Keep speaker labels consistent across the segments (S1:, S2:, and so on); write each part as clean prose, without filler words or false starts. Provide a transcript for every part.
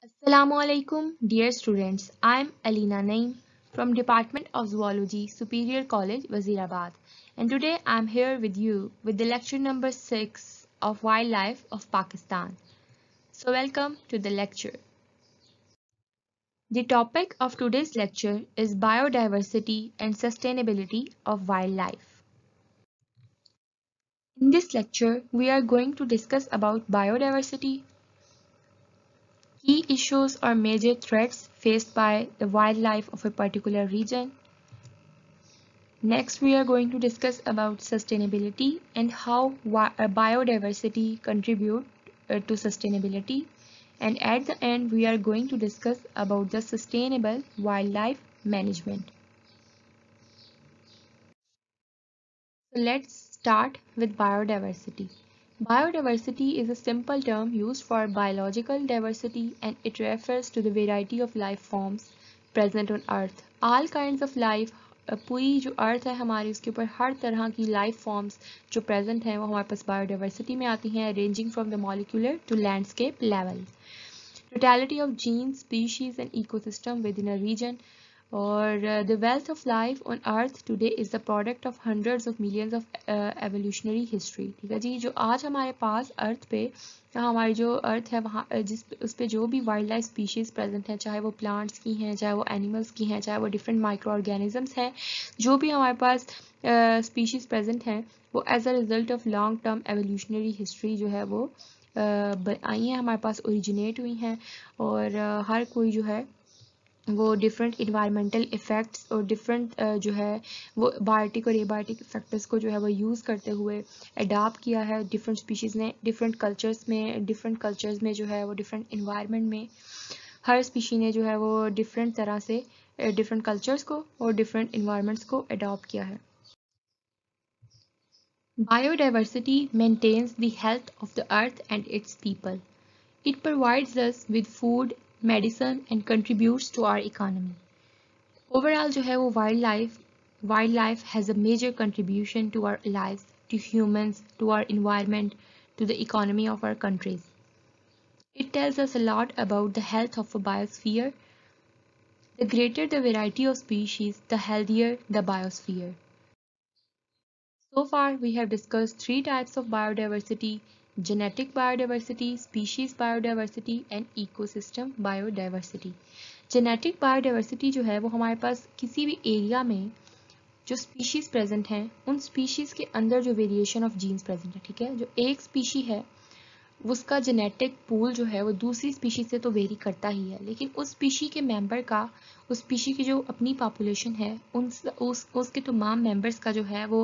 S1: Assalamualaikum, dear students. I am Alina Naeem from Department of Zoology, Superior College, Wazirabad, and today I am here with you with the lecture number 6 of Wildlife of Pakistan. So welcome to the lecture. The topic of today's lecture is biodiversity and sustainability of wildlife. In this lecture, we are going to discuss about biodiversity, key issues or major threats faced by the wildlife of a particular region. Next, we are going to discuss about sustainability and how biodiversity contribute to sustainability. And at the end, we are going to discuss about the sustainable wildlife management. So let's start with biodiversity. Biodiversity is a simple term used for biological diversity and it refers to the variety of life forms present on earth. All kinds of life, पूरी जो अर्थ है हमारी उसके ऊपर हर तरह की life forms जो present हैं वो हमारे पास बायोडाइवर्सिटी में आती हैं, ranging from the molecular to landscape level. Totality of genes, species and ecosystem within a region or the wealth of life on earth today is the product of hundreds of millions of evolutionary history. ठीक है जी, जो आज हमारे पास अर्थ पे हमारी जो अर्थ है वहाँ जिस उस पे जो भी वाइल्ड लाइफ स्पीशीज प्रेजेंट हैं, चाहे वो प्लांट्स की हैं, चाहे वो एनिमल्स की हैं, चाहे वो डिफरेंट माइक्रो ऑर्गेनिजम्स हैं, जो भी हमारे पास स्पीशीज प्रेजेंट हैं वो as a result of long term evolutionary history जो है वो आई हैं, हमारे पास ओरिजिनेट हुई हैं और हर कोई जो है वो डिफरेंट इन्वायरमेंटल इफ़ेक्ट्स और डिफरेंट जो है वो बायोटिक और एबायोटिक फैक्टर्स को जो है वो यूज़ करते हुए अडाप्ट किया है डिफरेंट स्पीशीज़ ने डिफरेंट कल्चर्स में जो है वो डिफरेंट इन्वायरमेंट में हर स्पीशी ने जो है वो डिफरेंट तरह से डिफरेंट कल्चर्स को और डिफरेंट इन्वायरमेंट्स को अडॉप्ट किया है. Biodiversity maintains the health of the earth and its people. It provides us with food, medicine and contributes to our economy. Overall जो है वो wildlife has a major contribution to our lives, to humans, to our environment, to the economy of our countries. It tells us a lot about the health of a biosphere. The greater the variety of species, the healthier the biosphere. So far, we have discussed three types of biodiversity: genetic biodiversity, species biodiversity, and ecosystem biodiversity. Genetic biodiversity जो है वो हमारे पास किसी भी area में जो species present हैं उन स्पीशीज के अंदर जो वेरिएशन ऑफ जीन्स प्रेजेंट है, ठीक है, जो एक स्पीशी है उसका जेनेटिक पूल जो है वो दूसरी स्पीशी से तो वेरी करता ही है, लेकिन उस स्पीशी के मेंबर का, उस स्पीशी की जो अपनी पॉपुलेशन है उसके तमाम मेंबर्स का जो है वो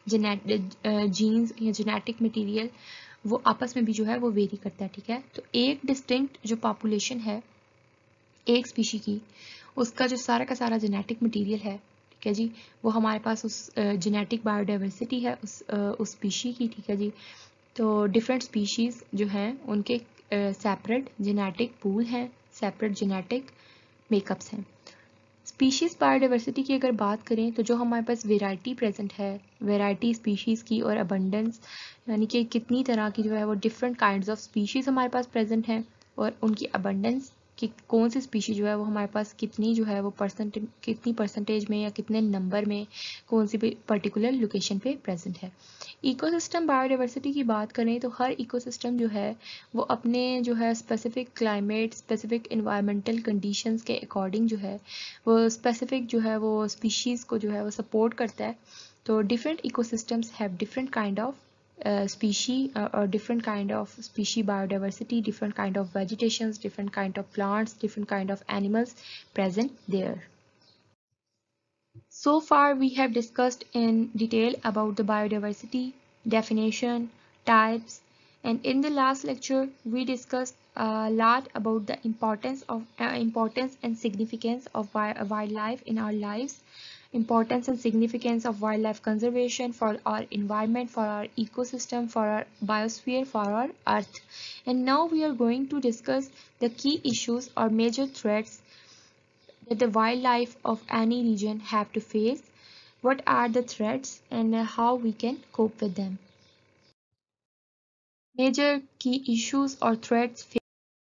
S1: जीन्स या जेनेटिक मटेरियल वो आपस में भी जो है वो वेरी करता है, ठीक है. तो एक डिस्टिंक्ट जो पॉपुलेशन है एक स्पीशी की उसका जो सारा का सारा जेनेटिक मटेरियल है, ठीक है जी, वो हमारे पास उस जेनेटिक बायोडाइवर्सिटी है उस स्पीशी की, ठीक है जी. तो डिफरेंट स्पीशीज़ जो हैं उनके सेपरेट जेनेटिक पूल हैं, सेपरेट जेनेटिक मेकअप्स हैं. स्पीशीज़ बायोडाइवर्सिटी की अगर बात करें तो जो हमारे पास वेराइटी प्रेजेंट है, वेराइटी स्पीशीज़ की और अबंडेंस यानी कि कितनी तरह की जो है वो डिफरेंट काइंड्स ऑफ स्पीशीज़ हमारे पास प्रेजेंट हैं और उनकी अबंडेंस कि कौन सी स्पीशी जो है वो हमारे पास कितनी जो है वो कितनी परसेंटेज में या कितने नंबर में कौन सी पर्टिकुलर लोकेशन पे प्रेजेंट है. इकोसिस्टम बायोडाइवर्सिटी की बात करें तो हर इकोसिस्टम जो है वो अपने जो है specific climate, specific environmental conditions के अकॉर्डिंग जो है वो स्पेसिफिक जो है वो स्पीशीज़ को जो है वो सपोर्ट करता है. तो different ecosystems have different kind of or different kind of species biodiversity, different kind of vegetations, different kind of plants, different kind of animals present there. So far we have discussed in detail about the biodiversity, definition, types, and in the last lecture we discussed a lot about the importance and significance of wildlife in our lives, importance and significance of wildlife conservation for our environment, for our ecosystem, for our biosphere, for our earth. And now we are going to discuss the key issues or major threats that the wildlife of any region have to face. What are the threats and how we can cope with them? Major key issues or threats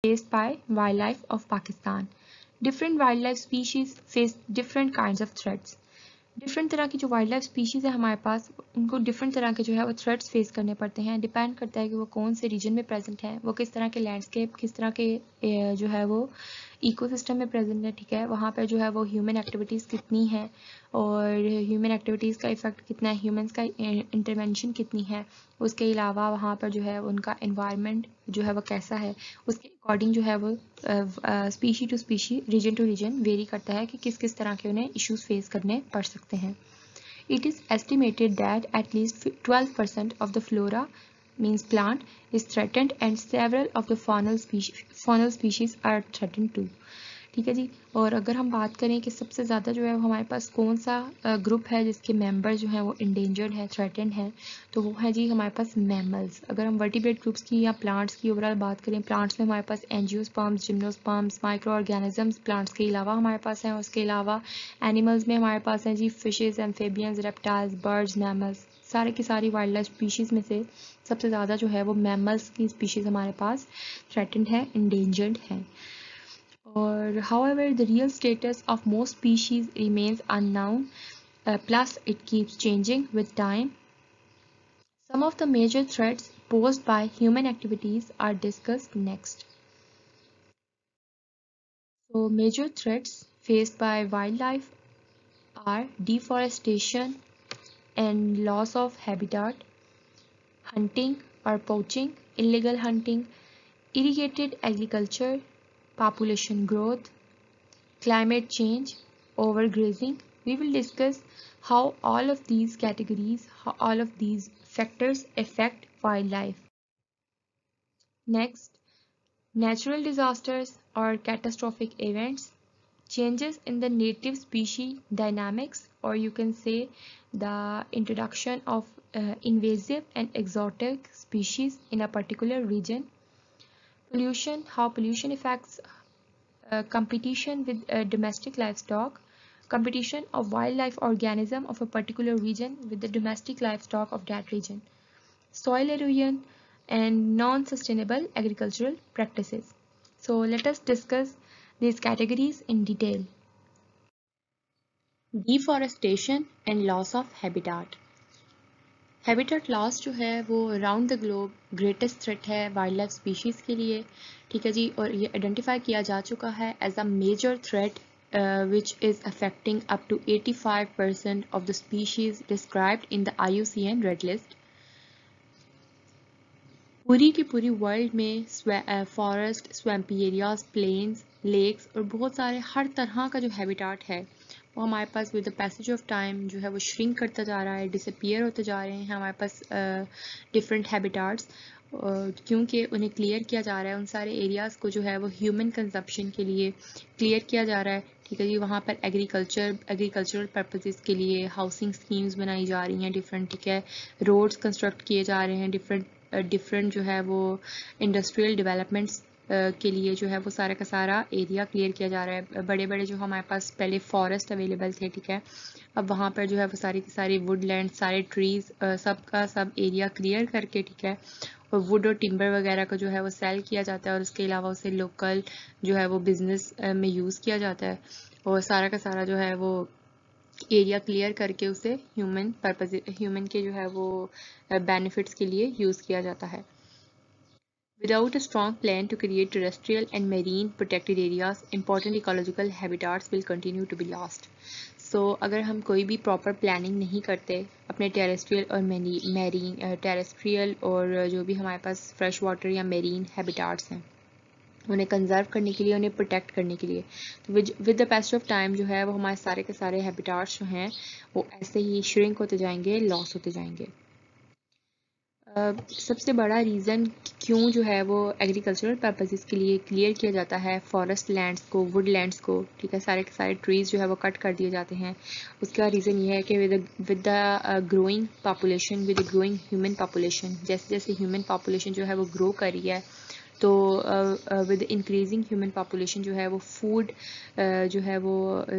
S1: faced by wildlife of Pakistan. Different wildlife species face different kinds of threats. Different तरह की जो wild life species है हमारे पास, उनको different तरह के जो है वो थ्रेट्स फेस करने पड़ते हैं. डिपेंड करता है कि वो कौन से रीजन में प्रेजेंट है, वो किस तरह के लैंडस्केप, किस तरह के जो है वो इकोसिस्टम में प्रेजेंट है. ठीक है, वहाँ पर जो है वो ह्यूमन एक्टिविटीज़ कितनी है और ह्यूमन एक्टिविटीज़ का इफ़ेक्ट कितना है, ह्यूमंस का इंटरवेंशन कितनी है. उसके अलावा वहाँ पर जो है उनका एनवायरनमेंट जो है वो कैसा है, उसके अकॉर्डिंग जो है वो species to species, region to region vary करता है कि किस किस तरह के उन्हें इश्यूज फेस करने पड़ सकते हैं. It is estimated that at least 12% of the flora, means plant, is threatened and several of the faunal species are threatened too. ठीक है जी. और अगर हम बात करें कि सबसे ज़्यादा जो है हमारे पास कौन सा ग्रुप है जिसके मेंबर जो हैं वो इंडेंजर्ड है, थ्रेटेंड है, तो वो है जी हमारे पास मैमल्स. अगर हम वर्टिब्रेट ग्रुप्स की या प्लांट्स की ओवरऑल बात करें, प्लांट्स में हमारे पास angiosperms, gymnosperms, microorganisms plants के अलावा हमारे पास हैं. उसके अलावा एनिमल्स में हमारे पास हैं जी fishes, amphibians, reptiles, birds, mammals. सारे की सारी वाइल्ड लाइफ स्पीशीज़ में से सबसे ज़्यादा जो है वो मैमल्स की स्पीशीज़ हमारे पास थ्रेटेंड है, इंडेंजर्ड है. Or however, the real status of most species remains unknown, plus it keeps changing with time. Some of the major threats posed by human activities are discussed next. So major threats faced by wildlife are deforestation and loss of habitat, hunting or poaching, illegal hunting, irrigated agriculture, population growth, climate change, overgrazing. We will discuss how all of these categories, how all of these factors affect wildlife. Next, natural disasters or catastrophic events, changes in the native species dynamics, or you can say the introduction of invasive and exotic species in a particular region. Pollution, how pollution affects competition with domestic livestock, competition of wildlife organism of a particular region with the domestic livestock of that region, soil erosion, and non-sustainable agricultural practices. So let us discuss these categories in detail. Deforestation and loss of habitat. Habitat loss जो है वो around the globe greatest threat है wildlife species के लिए. ठीक है जी, और ये आइडेंटिफाई किया जा चुका है as a major threat which is affecting up to 85% of the species described in the IUCN Red List. पूरी की पूरी वर्ल्ड में forest, swampy areas, plains, lakes और बहुत सारे हर तरह का जो हैबिटाट है वो हमारे पास with the passage of time जो है वो श्रिंक करता जा रहा है, डिसअपियर होते जा रहे हैं हमारे पास डिफरेंट हैबिटाट्स, क्योंकि उन्हें क्लियर किया जा रहा है. उन सारे एरियाज़ को जो है वो ह्यूमन कंजप्शन के लिए क्लियर किया जा रहा है. ठीक है जी, वहाँ पर एग्रीकल्चरल पर्पसेस के लिए हाउसिंग स्कीम्स बनाई जा रही हैं डिफरेंट. ठीक है, रोड्स कंस्ट्रक्ट किए जा रहे हैं डिफरेंट जो है वो इंडस्ट्रियल डेवलपमेंट्स के लिए जो है वो सारा का सारा एरिया क्लियर किया जा रहा है. बड़े बड़े जो हमारे पास पहले फॉरेस्ट अवेलेबल थे, ठीक है, अब वहाँ पर जो है वो सारी की सारी वुडलैंड, सारे ट्रीज, सब का सब एरिया क्लियर करके, ठीक है, और वुड और टिम्बर वगैरह को जो है वो सेल किया जाता है और उसके अलावा उसे लोकल जो है वो बिजनेस में यूज़ किया जाता है और सारा का सारा जो है वो एरिया क्लियर करके उसे ह्यूमन के जो है वो बेनिफिट्स के लिए यूज़ किया जाता है. Without a strong plan to create terrestrial and marine protected areas, important ecological habitats will continue to be lost. So, अगर हम कोई भी प्रॉपर प्लानिंग नहीं करते अपने टेरेस्ट्रियल और मैरीन टेरेस्ट्रियल और जो भी हमारे पास फ्रेश वाटर या मैरीन हैबिटाट्स हैं उन्हें कंजर्व करने के लिए, उन्हें प्रोटेक्ट करने के लिए, तो with the passage of time जो है वो हमारे सारे के सारे हैबिटाट्स जो हैं वो ऐसे ही श्रिंक होते जाएंगे, लॉस होते जाएंगे. सबसे बड़ा रीज़न क्यों जो है वो एग्रीकल्चरल पर्पसेस के लिए क्लियर किया जाता है फॉरेस्ट लैंड्स को, वुड लैंड्स को, ठीक है, सारे के सारे ट्रीज़ जो है वो कट कर दिए जाते हैं. उसका रीज़न ये है कि with the growing population, with the growing human population, जैसे जैसे ह्यूमन पॉपुलेशन जो है वो ग्रो कर रही है तो विद इंक्रीजिंग ह्यूमन पॉपुलेशन जो है वो फूड जो है वो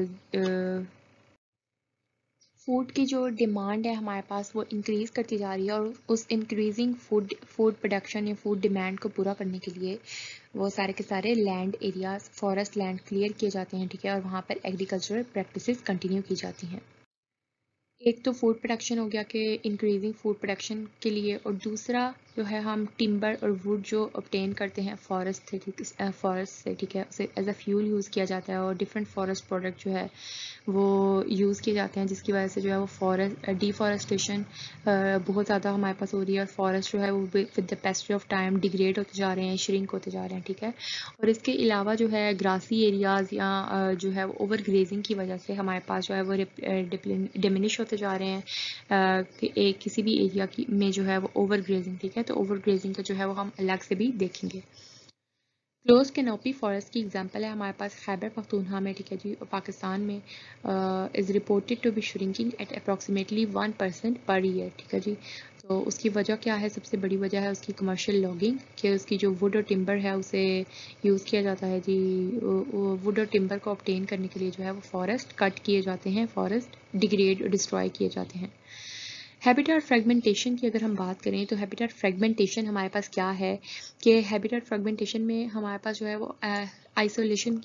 S1: फूड की जो डिमांड है हमारे पास वो इंक्रीज़ करती जा रही है और उस इंक्रीजिंग फूड प्रोडक्शन या फूड डिमांड को पूरा करने के लिए वो सारे के सारे land areas, forest land clear किए जाते हैं, ठीक है, और वहाँ पर एग्रीकल्चरल प्रैक्टिसेस कंटिन्यू की जाती हैं। एक तो फूड प्रोडक्शन हो गया कि इंक्रीजिंग फूड प्रोडक्शन के लिए, और दूसरा जो है हम टिम्बर और वुड जो ऑब्टेन करते हैं फॉरेस्ट से, ठीक है, उसे एज अ फ्यूल यूज़ किया जाता है, और डिफरेंट फॉरेस्ट प्रोडक्ट जो है वो यूज़ किए जाते हैं, जिसकी वजह से जो है वो फॉरेस्ट डिफॉरेस्टेशन बहुत ज़्यादा हमारे पास हो रही है, और फॉरेस्ट जो है वो with the passage of time degrade होते जा रहे हैं, श्रिंक होते जा रहे हैं, ठीक है। और इसके अलावा जो है ग्रासी एरियाज़ या जो है वो ओवर ग्रेजिंग की वजह से हमारे पास जो है वो डिमिनिश होते जा रहे हैं कि एक किसी भी एरिया की में जो है वो ओवर ग्रेजिंग, ठीक है, तो ओवर ग्रेजिंग का जो है वो हम अलग से भी देखेंगे। क्लोज कैनोपी फॉरेस्ट की एग्जांपल है हमारे पास खैबर पख्तूनख्वा में, ठीक है जी, पाकिस्तान में is reported to be shrinking at approximately 1% per year, ठीक है जी। तो उसकी वजह क्या है? सबसे बड़ी वजह है उसकी कमर्शियल लॉगिंग, कि उसकी जो वुड और टिम्बर है उसे यूज़ किया जाता है जी। वुड और टिम्बर को ऑब्टेन करने के लिए जो है वो फॉरेस्ट कट किए जाते हैं, फॉरेस्ट डिग्रेड डिस्ट्रॉय किए जाते हैं। हैबिटेट फ्रेगमेंटेशन की अगर हम बात करें तो हैबिटेट फ्रेगमेंटेशन हमारे पास क्या है कि हैबिटेट फ्रेगमेंटेशन में हमारे पास जो है वो आइसोलेशन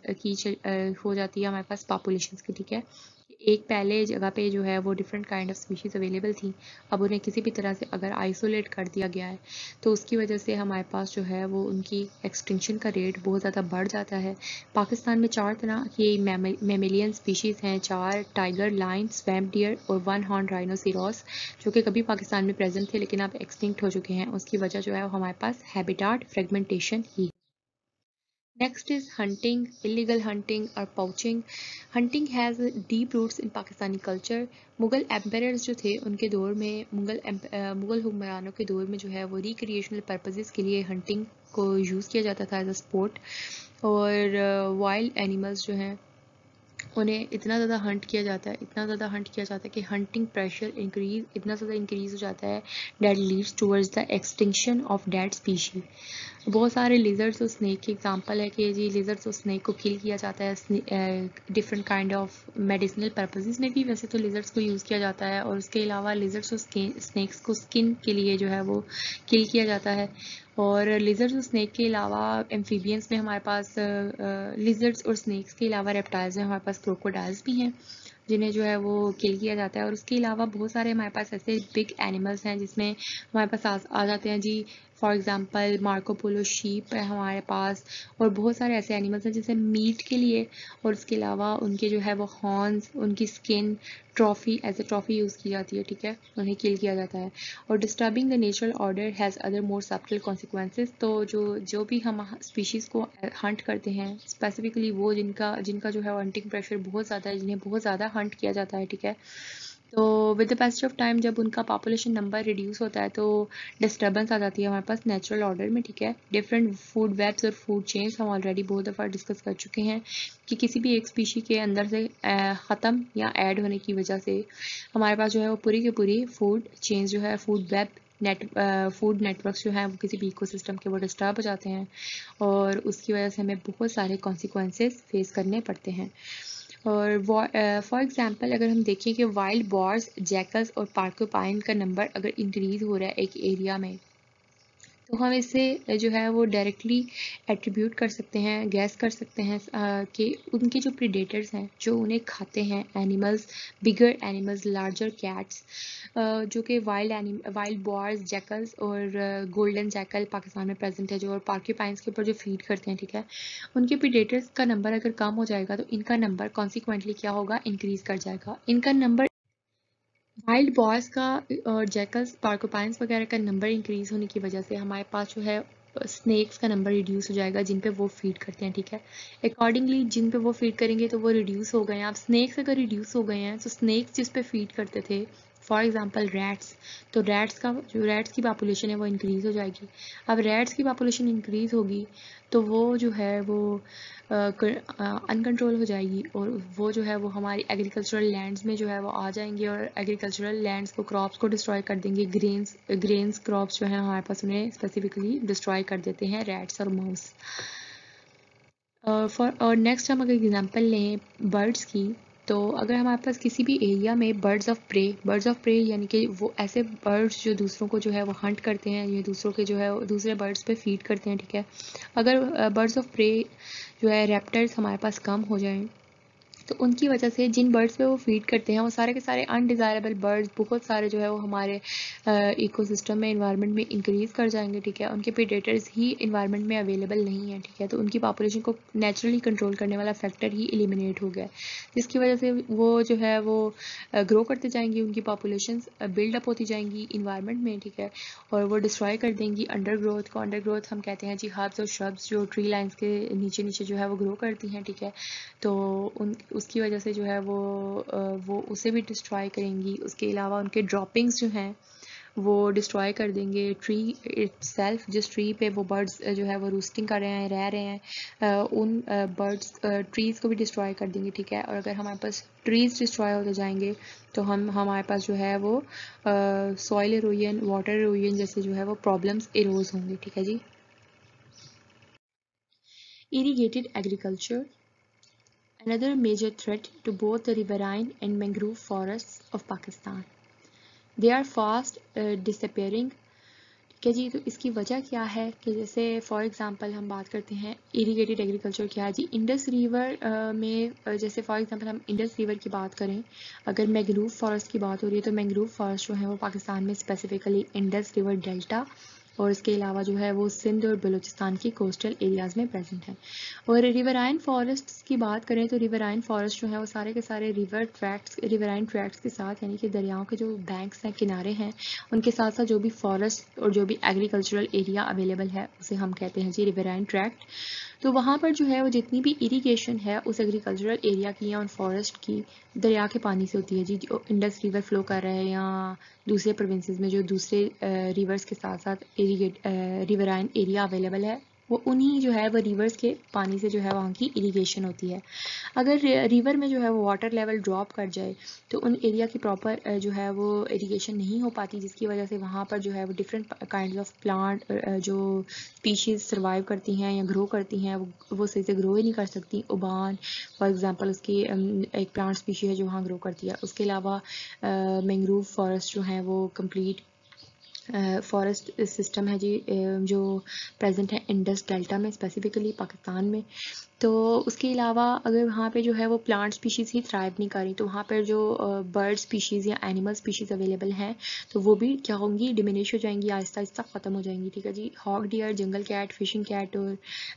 S1: हो जाती है हमारे पास पॉपुलेशंस की, ठीक है। एक पहले जगह पे जो है वो different kind of species available थी, अब उन्हें किसी भी तरह से अगर आइसोलेट कर दिया गया है तो उसकी वजह से हमारे पास जो है वो उनकी एक्सटिंक्शन का रेट बहुत ज़्यादा बढ़ जाता है। पाकिस्तान में 4 तरह की मेमेलियन स्पीशीज़ हैं, 4 टाइगर, लाइन, स्वैम्प डियर और 1 हॉर्न राइनोसेरोस, जो कि कभी पाकिस्तान में प्रेजेंट थे लेकिन अब एक्सटिंक्ट हो चुके हैं। उसकी वजह जो है वो हमारे पास हैबिटाट फ्रेगमेंटेशन ही। Next is hunting, illegal hunting or poaching. Hunting has deep roots in Pakistani culture. Mughal empires जो थे उनके दौर में, मुगल हुक्मरानों के दौर में जो है वो रिक्रिएशनल पर्पसेस के लिए हंटिंग को यूज़ किया जाता था एज अ स्पोर्ट। और वाइल्ड एनिमल्स जो हैं उन्हें इतना ज़्यादा हंट किया जाता है, इतना ज़्यादा हंट किया जाता है कि हंटिंग प्रेशर इतना ज़्यादा इंक्रीज हो जाता है that leads towards the extinction of that species. बहुत सारे लिजर्ड्स और स्नेक की एग्जांपल है कि जी लिजर्ड्स और स्नेक को किल किया जाता है different kind of medicinal purposes में भी। वैसे तो लिजर्ड्स को यूज़ किया जाता है, और उसके अलावा लिजर्ड्स और स्नेक्स को स्किन के लिए जो है वो किल किया जाता है। और लिजर्ड्स और स्नेक के अलावा एम्फीबियंस में हमारे पास लिजर्ड्स और स्नेक्स के अलावा रेप्टाइल्स में हमारे पास क्रोकोडाइल्स भी हैं जिन्हें जो है वो किल किया जाता है। और उसके अलावा बहुत सारे हमारे पास ऐसे बिग एनिमल्स हैं जिसमें हमारे पास आ जाते हैं जी। फॉर एग्जांपल मार्कोपोलो शीप है हमारे पास, और बहुत सारे ऐसे एनिमल्स हैं जैसे मीट के लिए, और उसके अलावा उनके जो है वो हॉर्न्स, उनकी skin as a trophy use की जाती है, ठीक है, उन्हें किल किया जाता है। और disturbing the natural order has other more subtle consequences. तो जो भी हम स्पीशीज़ को हंट करते हैं, स्पेसिफिकली वो जिनका जो है हंटिंग प्रेशर बहुत ज़्यादा है, जिन्हें बहुत ज़्यादा हंट किया जाता है, ठीक है, तो with the passage of time जब उनका पॉपुलेशन नंबर रिड्यूस होता है तो डिस्टर्बेंस आ जाती है हमारे पास नेचुरल ऑर्डर में, ठीक है। डिफरेंट फूड वेब्स और फूड चेन्स हम ऑलरेडी बहुत दफ़ा डिस्कस कर चुके हैं कि किसी भी एक स्पीशी के अंदर से ख़त्म या ऐड होने की वजह से हमारे पास जो है वो पूरी की पूरी फूड चेन्स जो है, फूड वेब फूड नेटवर्क्स जो हैं वो किसी भी इकोसिस्टम के वो डिस्टर्ब हो जाते हैं, और उसकी वजह से हमें बहुत सारे कॉन्सिक्वेंसेस फेस करने पड़ते हैं। और फॉर एग्जांपल अगर हम देखें कि वाइल्ड बॉर्स, जैकल्स और पार्कोपाइन का नंबर अगर इंक्रीज हो रहा है एक एरिया में, तो हम इससे जो है वो डायरेक्टली एट्रीब्यूट कर सकते हैं, गैस कर सकते हैं कि उनके जो प्रीडेटर्स हैं जो उन्हें खाते हैं animals, bigger animals, larger cats, जो कि वाइल्ड बॉर्स, जैकल्स और गोल्डन जैकल पाकिस्तान में प्रेजेंट है जो, और पार्क्यूपाइंस के ऊपर जो फीड करते हैं, ठीक है, उनके प्रीडेटर्स का नंबर अगर कम हो जाएगा तो इनका नंबर कॉन्सिक्वेंटली क्या होगा, इंक्रीज कर जाएगा। इनका नंबर वाइल्ड बॉयज़ का और जैकल्स, पार्कोपाइंस वगैरह का नंबर इंक्रीज होने की वजह से हमारे पास जो है स्नेक्स का नंबर रिड्यूस हो जाएगा जिन पे वो फीड करते हैं, ठीक है। अकॉर्डिंगली जिन पे वो फीड करेंगे तो वो रिड्यूस हो गए हैं। अब स्नेक्स अगर रिड्यूस हो गए हैं तो स्नेक्स जिस पे फीड करते थे, फॉर एग्जांपल रैट्स, तो रैट्स की पॉपुलेशन है वो इंक्रीज हो जाएगी। अब रैट्स की पॉपुलेशन इंक्रीज होगी तो वो जो है वो अनकंट्रोल हो जाएगी, और वो जो है वो हमारी एग्रीकल्चरल लैंड्स में जो है वो आ जाएंगे और एग्रीकल्चरल लैंड्स को, क्रॉप्स को डिस्ट्रॉय कर देंगे। ग्रेन्स क्रॉप्स जो है हमारे पास उन्हें स्पेसिफिकली डिस्ट्रॉय कर देते हैं रैट्स और माउस। और नेक्स्ट हम अगर एग्जांपल लें बर्ड्स की, तो अगर हमारे पास किसी भी एरिया में बर्ड्स ऑफ प्रे यानी कि वो ऐसे बर्ड्स जो दूसरों को जो है वो हंट करते हैं, ये दूसरों के जो है दूसरे बर्ड्स पे फीड करते हैं, ठीक है। अगर बर्ड्स ऑफ प्रे जो है रेप्टाइल्स हमारे पास कम हो जाएं, तो उनकी वजह से जिन बर्ड्स पे वो फीड करते हैं वो सारे के सारे अनडिज़ायरेबल बर्ड्स बहुत सारे जो है वो हमारे इकोसिस्टम में, इन्वायरमेंट में इंक्रीज़ कर जाएंगे, ठीक है। उनके प्रेडेटर्स ही इन्वायरमेंट में अवेलेबल नहीं है, ठीक है। तो उनकी पॉपुलेशन को नेचुरली कंट्रोल करने वाला फैक्टर ही एलिमिनेट हो गया, जिसकी वजह से वो जो है वो ग्रो करते जाएंगी, उनकी पॉपुलेशन बिल्डअप होती जाएंगी इन्वायरमेंट में, ठीक है। और वो डिस्ट्रॉय कर देंगी अंडरग्रोथ को। अंडरग्रोथ हम कहते हैं जी हर्ब्स और श्रब्स जो ट्री लाइन्स के नीचे नीचे जो है वो ग्रो करती हैं, ठीक है। तो उसकी वजह से जो है वो उसे भी डिस्ट्रॉय करेंगी। उसके अलावा उनके ड्रॉपिंग्स जो हैं वो डिस्ट्रॉय कर देंगे ट्री इटसेल्फ, जिस ट्री पे वो बर्ड्स जो है वो रूस्टिंग कर रहे हैं, रह रहे हैं, उन बर्ड्स ट्रीज़ को भी डिस्ट्रॉय कर देंगे, ठीक है। और अगर हमारे पास ट्रीज़ डिस्ट्रॉय होते जाएंगे तो हमारे पास जो है वो सॉइल इरोजन, वाटर इरोजन जैसे जो है वो प्रॉब्लम्स इरोज होंगे, ठीक है जी। Irrigated agriculture, another major threat to both the riverine and mangrove forests of Pakistan. They are fast disappearing. ठीक है जी। तो इसकी वजह क्या है कि जैसे फॉर एग्जांपल हम बात करते हैं इरीगेटेड एग्रीकल्चर क्या है जी। इंडस रिवर में जैसे फॉर एग्जांपल हम इंडस रिवर की बात करें, अगर मैंग्रोव फॉरेस्ट की बात हो रही है तो मैंग्रोव फॉरेस्ट जो है वो पाकिस्तान में स्पेसिफिकली इंडस रिवर डेल्टा और इसके अलावा जो है वो सिंध और बलूचिस्तान की कोस्टल एरियाज़ में प्रेजेंट है। और रिवराइन फॉरेस्ट की बात करें तो रिवराइन फॉरेस्ट जो है वो सारे के सारे रिवराइन ट्रैक्ट्स के साथ, यानी कि दरियाओं के जो बैंक्स हैं, किनारे हैं, उनके साथ साथ जो भी फॉरेस्ट और जो भी एग्रीकल्चरल एरिया अवेलेबल है उसे हम कहते हैं जी रिवराइन ट्रैक्ट। तो वहाँ पर जो है वो जितनी भी इरीगेशन है उस एग्रीकल्चरल एरिया की या उन फॉरेस्ट की दरिया के पानी से होती है जी। जो इंडस रिवर फ्लो कर रहा है या दूसरे प्रोविंसेस में जो दूसरे रिवर्स के साथ साथ रिवराइन एरिया अवेलेबल है, वो उन्हीं जो है वो रिवर्स के पानी से जो है वहाँ की इरीगेशन होती है। अगर रिवर में जो है वो वाटर लेवल ड्रॉप कर जाए तो उन एरिया की प्रॉपर जो है वो इरीगेशन नहीं हो पाती, जिसकी वजह से वहाँ पर जो है वो डिफरेंट काइंड ऑफ प्लांट जो स्पीशीज़ सर्वाइव करती हैं या ग्रो करती हैं वो सही से ग्रो ही नहीं कर सकती। उबान फॉर एग्जांपल उसकी एक प्लांट स्पीशी है जो वहाँ ग्रो करती है। उसके अलावा मैंग्रोव फॉरेस्ट जो है वो कंप्लीट फॉरेस्ट सिस्टम है जी जो प्रेजेंट है इंडस डेल्टा में, स्पेसिफिकली पाकिस्तान में। तो उसके अलावा अगर वहाँ पे जो है वो प्लांट स्पीशीज़ ही थ्राइव नहीं कर रही तो वहाँ पर जो बर्ड स्पीशीज़ या एनिमल स्पीशीज़ अवेलेबल हैं तो वो भी क्या होंगी, डिमिनिश हो जाएंगी, आहिस्ता आहिस्ता ख़त्म हो जाएंगी, ठीक है जी। Hog deer, jungle cat, fishing cat और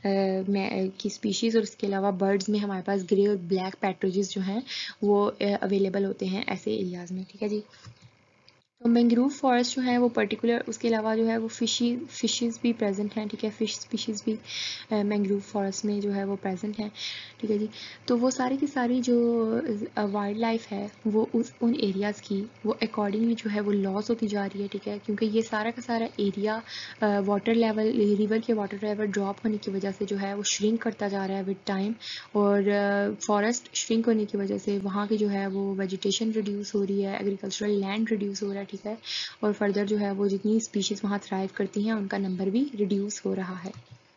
S1: की स्पीशीज़ और इसके अलावा बर्ड्स में हमारे पास ग्रे और ब्लैक पैट्रोजेस जो हैं वो अवेलेबल होते हैं ऐसे एरियाज़ में, ठीक है जी। तो मैंग्रोव फॉरेस्ट जो है वो पर्टिकुलर, उसके अलावा जो है वो फिशेस भी प्रेजेंट हैं, ठीक है। फिश स्पीशीज़ भी मैंग्रोव फॉरेस्ट में जो है वो प्रेजेंट हैं, ठीक है जी। तो वो सारी की सारी जो वाइल्ड लाइफ है वो उन एरियाज़ की वो अकॉर्डिंगली जो है वो लॉस होती जा रही है, ठीक है। क्योंकि ये सारा का सारा एरिया वाटर लेवल, रिवर के वाटर लेवल ड्रॉप होने की वजह से जो है वो श्रिंक करता जा रहा है विद टाइम। और फॉरेस्ट श्रिंक होने की वजह से वहाँ की जो है वो वेजिटेशन रिड्यूस हो रही है, एग्रीकल्चरल लैंड रिड्यूस हो रहा है, ठीक है। और फर्दर जो है वो जितनी स्पीशीज़ वहाँ थ्राइव करती हैं उनका नंबर भी रिड्यूस हो रहा है।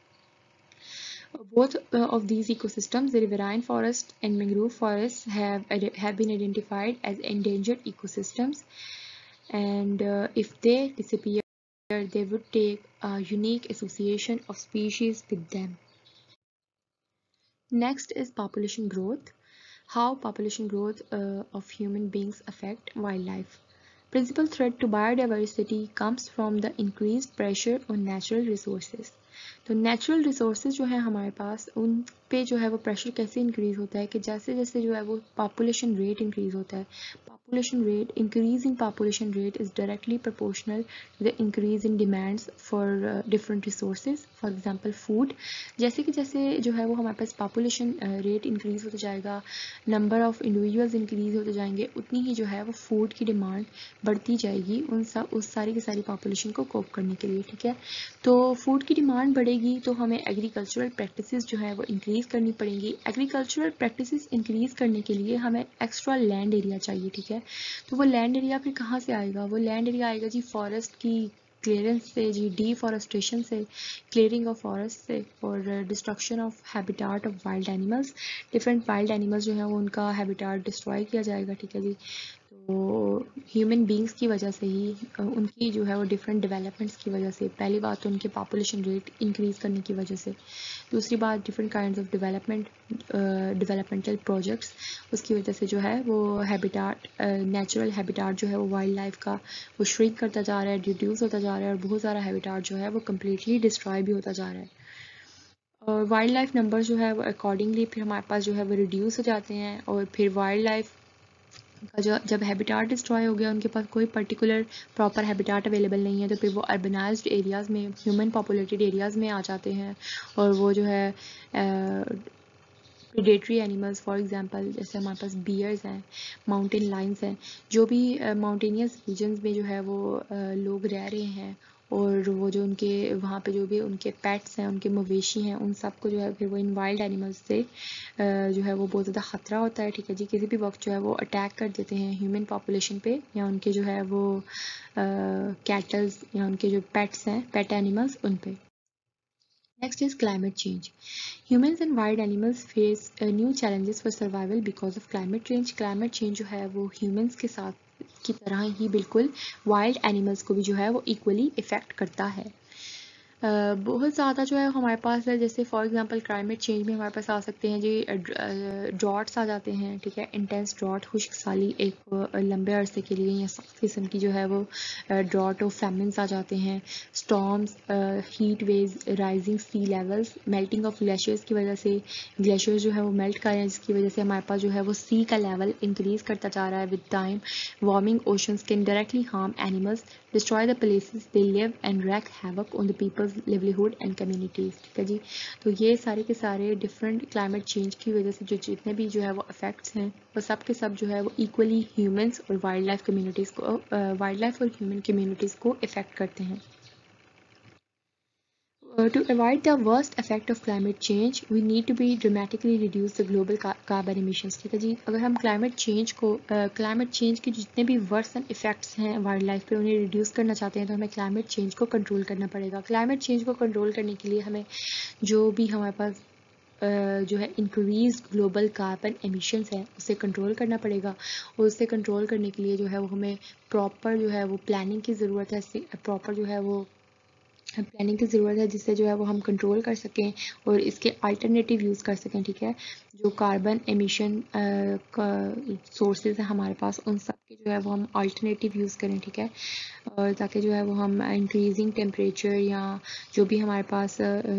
S1: Both of these ecosystems, the riverine forest and mangrove forests, have been identified as endangered ecosystems, and if they disappear, they would take a unique association of species with them. Next is population growth. How population growth of human beings affect wildlife. Principal threat to biodiversity comes from the increased pressure on natural resources. तो natural resources जो है हमारे पास उन पे जो है वो pressure कैसे इंक्रीज होता है कि जैसे जैसे जो है वो पॉपुलेशन रेट इंक्रीज होता है, population rate, increase in population rate is directly proportional to the increase in demands for different resources, for example food. जैसे कि जैसे जो है वो हमारे पास population rate increase होता जाएगा, number of individuals increase होते जाएंगे, उतनी ही जो है वो food की demand बढ़ती जाएगी उस सारी की सारी population को cope करने के लिए, ठीक है। तो food की demand बढ़ेगी तो हमें agricultural practices जो है वो increase करनी पड़ेंगी। agricultural practices increase करने के लिए हमें extra land area चाहिए, ठीक है। तो वो लैंड एरिया फिर कहाँ से आएगा, वो लैंड एरिया आएगा जी फॉरेस्ट की क्लियरेंस से जी, डिफॉरेस्टेशन से, क्लियरिंग ऑफ फॉरेस्ट से, और destruction of habitat of wild animals. Different wild animals जो है वो उनका हैबिटाट डिस्ट्रॉय किया जाएगा, ठीक है जी। तो ह्यूमन बींग्स की वजह से ही उनकी जो है वो डिफरेंट डेवलपमेंट्स की वजह से, पहली बात तो उनके पॉपुलेशन रेट इंक्रीज़ करने की वजह से, दूसरी बात different kinds of developmental projects, उसकी वजह से जो है वो हैबिटाट, नेचुरल हैबिटाट जो है वो वाइल्ड लाइफ का वो श्रिंक करता जा रहा है, रिड्यूस होता जा रहा है, और बहुत सारा हैबिटाट जो है वो कम्प्लीटली डिस्ट्रॉय भी होता जा रहा है। और वाइल्ड लाइफ नंबर जो है वो अकॉर्डिंगली फिर हमारे पास जो है वो रिड्यूस हो जाते हैं, और फिर वाइल्ड लाइफ का जो जब हैबिटाट डिस्ट्रॉय हो गया, उनके पास कोई पर्टिकुलर प्रॉपर हैबिटाट अवेलेबल नहीं है, तो फिर वो अर्बनाइज्ड एरियाज़ में, ह्यूमन पॉपुलेटेड एरियाज़ में आ जाते हैं, और वो जो है प्रेडेटरी एनिमल्स, फॉर एग्जांपल जैसे हमारे पास बियर्स हैं, माउंटेन लाइन्स हैं, जो भी माउंटेनियस रीजन्स में जो है वो लोग रह रहे हैं, और वो जो उनके वहाँ पे जो भी उनके पेट्स हैं, उनके मवेशी हैं, उन सब को जो है फिर वो इन वाइल्ड एनिमल्स से जो है वो बहुत ज़्यादा ख़तरा होता है, ठीक है जी। किसी भी वक्त जो है वो अटैक कर देते हैं ह्यूमन पॉपुलेशन पे, या उनके जो है वो कैटल्स या उनके जो पेट्स हैं, पेट एनिमल्स, उन पे। Next is climate change. Humans and wild animals face new challenges for survival because of climate change. Climate change जो है वो humans के साथ की तरह ही बिल्कुल wild animals को भी जो है वो equally affect करता है। बहुत ज़्यादा जो है हमारे पास है, जैसे फॉर एग्जांपल क्लाइमेट चेंज में हमारे पास आ सकते हैं जी ड्रॉट्स आ जाते हैं, ठीक है, इंटेंस ड्रॉट, खुश्क साली एक लंबे अरसे के लिए, या सख्त किस्म की जो है वो ड्रॉट और फेमिन्स आ जाते हैं, storms, heat waves, rising sea levels, melting of glaciers की वजह से ग्लेशियर्स जो है वो मेल्ट कर रहे हैं, जिसकी वजह से हमारे पास जो है वो सी का लेवल इंक्रीज करता जा रहा है with time. Warming oceans can directly harm animals, destroy the places they live and wreak havoc on the people's livelihood and communities, ठीक है जी। तो ये सारे के सारे डिफरेंट क्लाइमेट चेंज की वजह से जो जितने भी जो है वो इफेक्ट्स हैं, वो सब के सब जो है वो इक्वली ह्यूमंस और वाइल्ड लाइफ कम्युनिटीज़ को, वाइल्ड लाइफ और ह्यूमन कम्युनिटीज़ को इफेक्ट करते हैं। To avoid the worst effect of climate change, we need to be dramatically reduce the global carbon emissions, ठीक है जी। अगर हम क्लाइमेट चेंज के जितने भी वर्स्ट इफेक्ट्स हैं वाइल्ड लाइफ पे, उन्हें रिड्यूस करना चाहते हैं, तो हमें क्लाइमेट चेंज को कंट्रोल करना पड़ेगा। क्लाइमेट चेंज को कंट्रोल करने के लिए हमें जो भी हमारे पास जो है इंक्रीज ग्लोबल कार्बन एमिशंस है, उसे कंट्रोल करना पड़ेगा, और उससे कंट्रोल करने के लिए जो है वो हमें प्रॉपर जो है वो प्लानिंग की ज़रूरत है, प्रॉपर जो है वो प्लानिंग की ज़रूरत है, जिससे जो है वो हम कंट्रोल कर सकें और इसके अल्टरनेटिव यूज़ कर सकें, ठीक है। जो कार्बन एमिशन का सोर्सेज है हमारे पास, उन सब के जो है वो हम अल्टरनेटिव यूज़ करें, ठीक है, और ताकि जो है वो हम इंक्रीजिंग टेम्परेचर, या जो भी हमारे पास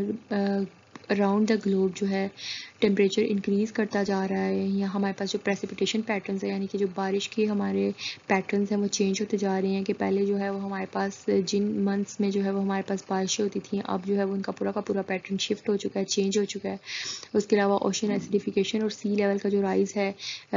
S1: अराउंड द ग्लोब जो है टेम्परेचर इंक्रीज़ करता जा रहा है, या हमारे पास जो प्रेसिपिटेशन पैटर्न्स है, यानी कि जो बारिश के हमारे पैटर्न्स हैं वो चेंज होते जा रहे हैं, कि पहले जो है वो हमारे पास जिन मंथ्स में जो है वो हमारे पास बारिशें होती थी, अब जो है वो उनका पूरा का पूरा पैटर्न शिफ्ट हो चुका है, चेंज हो चुका है। उसके अलावा ओशन एसिडिफिकेशन और सी लेवल का जो राइज है,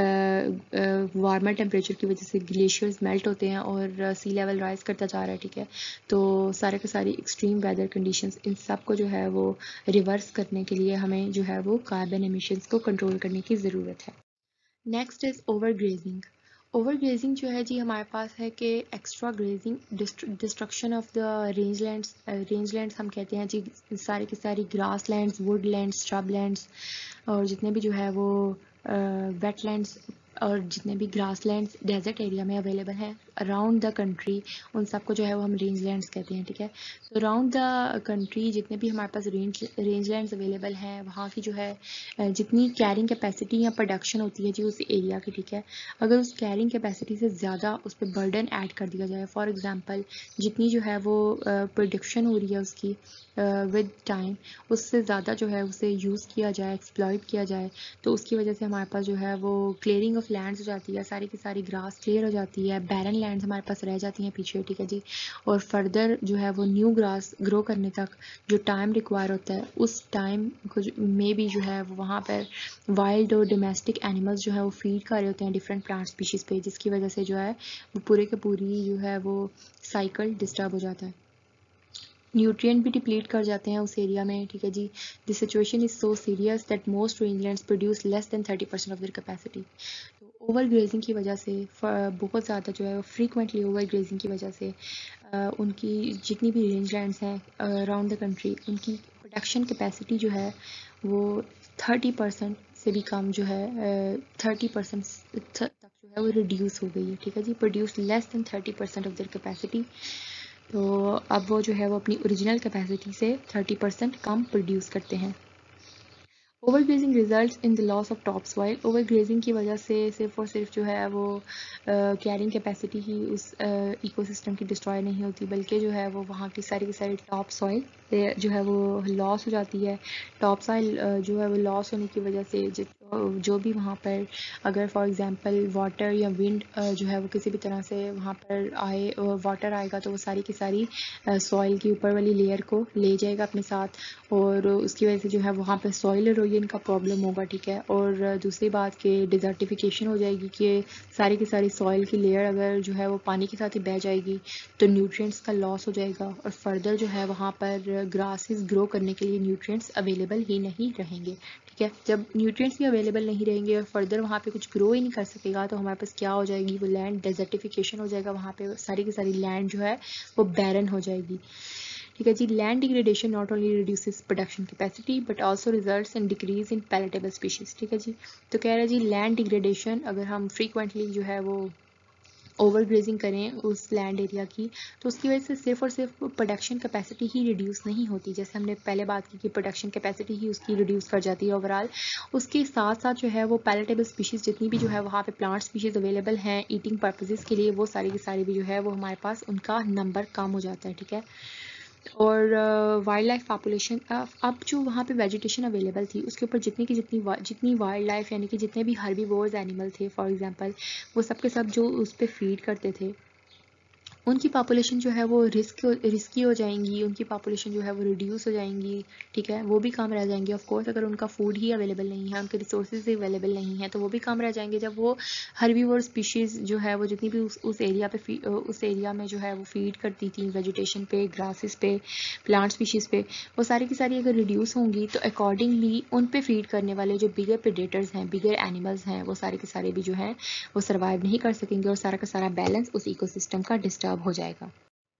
S1: वार्मर टेम्परेचर की वजह से ग्लेशियर्स मेल्ट होते हैं और सी लेवल राइज करता जा रहा है, ठीक है। तो सारे के सारी एक्सट्रीम वेदर कंडीशंस, इन सब को जो है वो रिवर्स करने के लिए हमें जो है वो कार्बन एमिशंस को कंट्रोल करने की ज़रूरत है। Next is overgrazing. Overgrazing जो है जी हमारे पास है कि extra grazing, destruction of the rangelands हम कहते हैं जी, सारी की सारी grasslands, woodlands, shrublands, और जितने भी जो है वो वेटलैंड्स, और जितने भी ग्रास लैंड्स डेजर्ट एरिया में अवेलेबल हैं अराउंड द कंट्री, उन सबको जो है वो हम रेंज लैंड्स कहते हैं, ठीक है। तो अराउंड द कंट्री जितने भी हमारे पास रेंज लैंड्स अवेलेबल हैं, वहाँ की जो है जितनी कैरिंग कैपेसिटी या प्रोडक्शन होती है जी उस एरिया की, ठीक है, अगर उस कैरिंग कैपेसिटी से ज़्यादा उस पर बर्डन ऐड कर दिया जाए, फॉर एग्जांपल जितनी जो है वो प्रोडक्शन हो रही है उसकी विद टाइम, उससे ज़्यादा जो है उसे यूज़ किया जाए, एक्सप्लॉइट किया जाए, तो उसकी वजह से हमारे पास जो है वो क्लियरिंग ऑफ लैंड्स हो जाती है, सारी की सारी ग्रास क्लियर हो जाती है, बैरन लैंड्स हमारे पास रह जाती हैं पीछे, ठीक है जी। और फर्दर जो है वो न्यू ग्रास ग्रो करने तक जो टाइम रिक्वायर होता है, उस टाइम को में भी जो है वो वहाँ पर वाइल्ड और डोमेस्टिक एनिमल्स जो है वो फीड कर रहे होते हैं डिफरेंट प्लांट स्पीशीज़ पे, जिसकी वजह से जो है वो पूरे के पूरी जो है वो साइकिल डिस्टर्ब हो जाता है, न्यूट्रिएंट भी डिप्लीट कर जाते हैं उस एरिया में, ठीक है जी। The situation is so serious that most rangelands produce less than 30% of their capacity. तो ओवर ग्रेजिंग की वजह से बहुत ज़्यादा जो है फ्रीक्वेंटली ओवर ग्रेजिंग की वजह से उनकी जितनी भी रेंज लैंड्स हैं अराउंड द कंट्री, उनकी प्रोडक्शन कैपेसिटी जो है वो 30% से भी कम जो है 30% तक जो है वो रिड्यूस हो गई है, ठीक है जी। Produce less than 30% of their capacity. तो अब वो जो है वो अपनी ओरिजिनल कैपेसिटी से 30% कम प्रोड्यूस करते हैं। Overgrazing results in the loss of topsoil. Overgrazing की वजह से सिर्फ और सिर्फ जो है वो कैरिंग कैपेसिटी ही उस इकोसिस्टम की डिस्ट्रॉय नहीं होती, बल्कि जो है वो वहाँ की सारी टॉप सॉइल जो है वो लॉस हो जाती है। टॉप सॉइल जो है वो लॉस होने की वजह से जो भी वहाँ पर अगर फॉर एग्जांपल वाटर या विंड जो है वो किसी भी तरह से वहाँ पर आए, वाटर आएगा तो वो सारी की सारी सॉइल की ऊपर वाली लेयर को ले जाएगा अपने साथ, और उसकी वजह से जो है वहाँ पर सॉइल इरोजन का प्रॉब्लम होगा, ठीक है। और दूसरी बात कि डिजर्टिफिकेशन हो जाएगी कि सारी की सारी सॉइल की लेयर अगर जो है वो पानी के साथ ही बह जाएगी तो न्यूट्रिएंट्स का लॉस हो जाएगा, और फर्दर जो है वहाँ पर ग्रासेस ग्रो करने के लिए न्यूट्रिएंट्स अवेलेबल ही नहीं रहेंगे, ठीक है। जब न्यूट्रिएंट्स भी अवेलेबल नहीं रहेंगे और फर्दर वहाँ पे कुछ ग्रो ही नहीं कर सकेगा तो हमारे पास क्या हो जाएगी, वो लैंड डेजर्टिफिकेशन हो जाएगा, वहाँ पे सारी की सारी लैंड जो है वो बैरन हो जाएगी, ठीक है जी। Land degradation not only reduces production capacity but also results in decrease in palatable species, ठीक है जी। तो कह रहा है जी लैंड डिग्रेडेशन, अगर हम फ्रीक्वेंटली जो है वो ओवर ग्रेजिंग करें उस लैंड एरिया की तो उसकी वजह से सिर्फ और सिर्फ प्रोडक्शन कैपेसिटी ही रिड्यूस नहीं होती, जैसे हमने पहले बात की कि प्रोडक्शन कैपेसिटी ही उसकी रिड्यूस कर जाती है ओवरऑल, उसके साथ साथ जो है वो पैलेटेबल स्पीशीज़ जितनी भी जो है वहाँ पे प्लांट स्पीशीज़ अवेलेबल हैं ईटिंग पर्पजेज़ के लिए, वो सारी की सारी भी जो है वो हमारे पास उनका नंबर कम हो जाता है, ठीक है। और वाइल्ड लाइफ पॉपुलेशन, अब जो वहाँ पे वेजिटेशन अवेलेबल थी उसके ऊपर जितनी वाइल्ड लाइफ यानी कि जितने भी हर्बीवोर्स एनिमल थे फॉर एग्जांपल, वो सब के सब जो उस पर फीड करते थे उनकी पॉपुलेशन जो है वो रिस्की हो जाएंगी, उनकी पॉपुलेशन जो है वो रिड्यूस हो जाएंगी, ठीक है। वो भी कम रह जाएंगे ऑफ कोर्स, अगर उनका फूड ही अवेलेबल नहीं है, उनके रिसोर्सेज ही अवेलेबल नहीं है तो वो भी कम रह जाएंगे। जब वो हर्बीवोर स्पीशीज़ जो है वो जितनी भी उस एरिया पे उस एरिया में जो है वो फीड करती थी वेजिटेशन पे, ग्रासेस पे, प्लांट स्पीशीज़ पे, वो सारी की सारी अगर रिड्यूस होंगी तो अकॉर्डिंगली उन पे फीड करने वाले जो बिगर प्रेडेटर्स हैं, बिगर एनिमल्स हैं, वो सारे के सारे भी जो हैं वो सर्वाइव नहीं कर सकेंगे और सारा का सारा बैलेंस उस इकोसिस्टम का डिस्टर्ब हो जाएगा।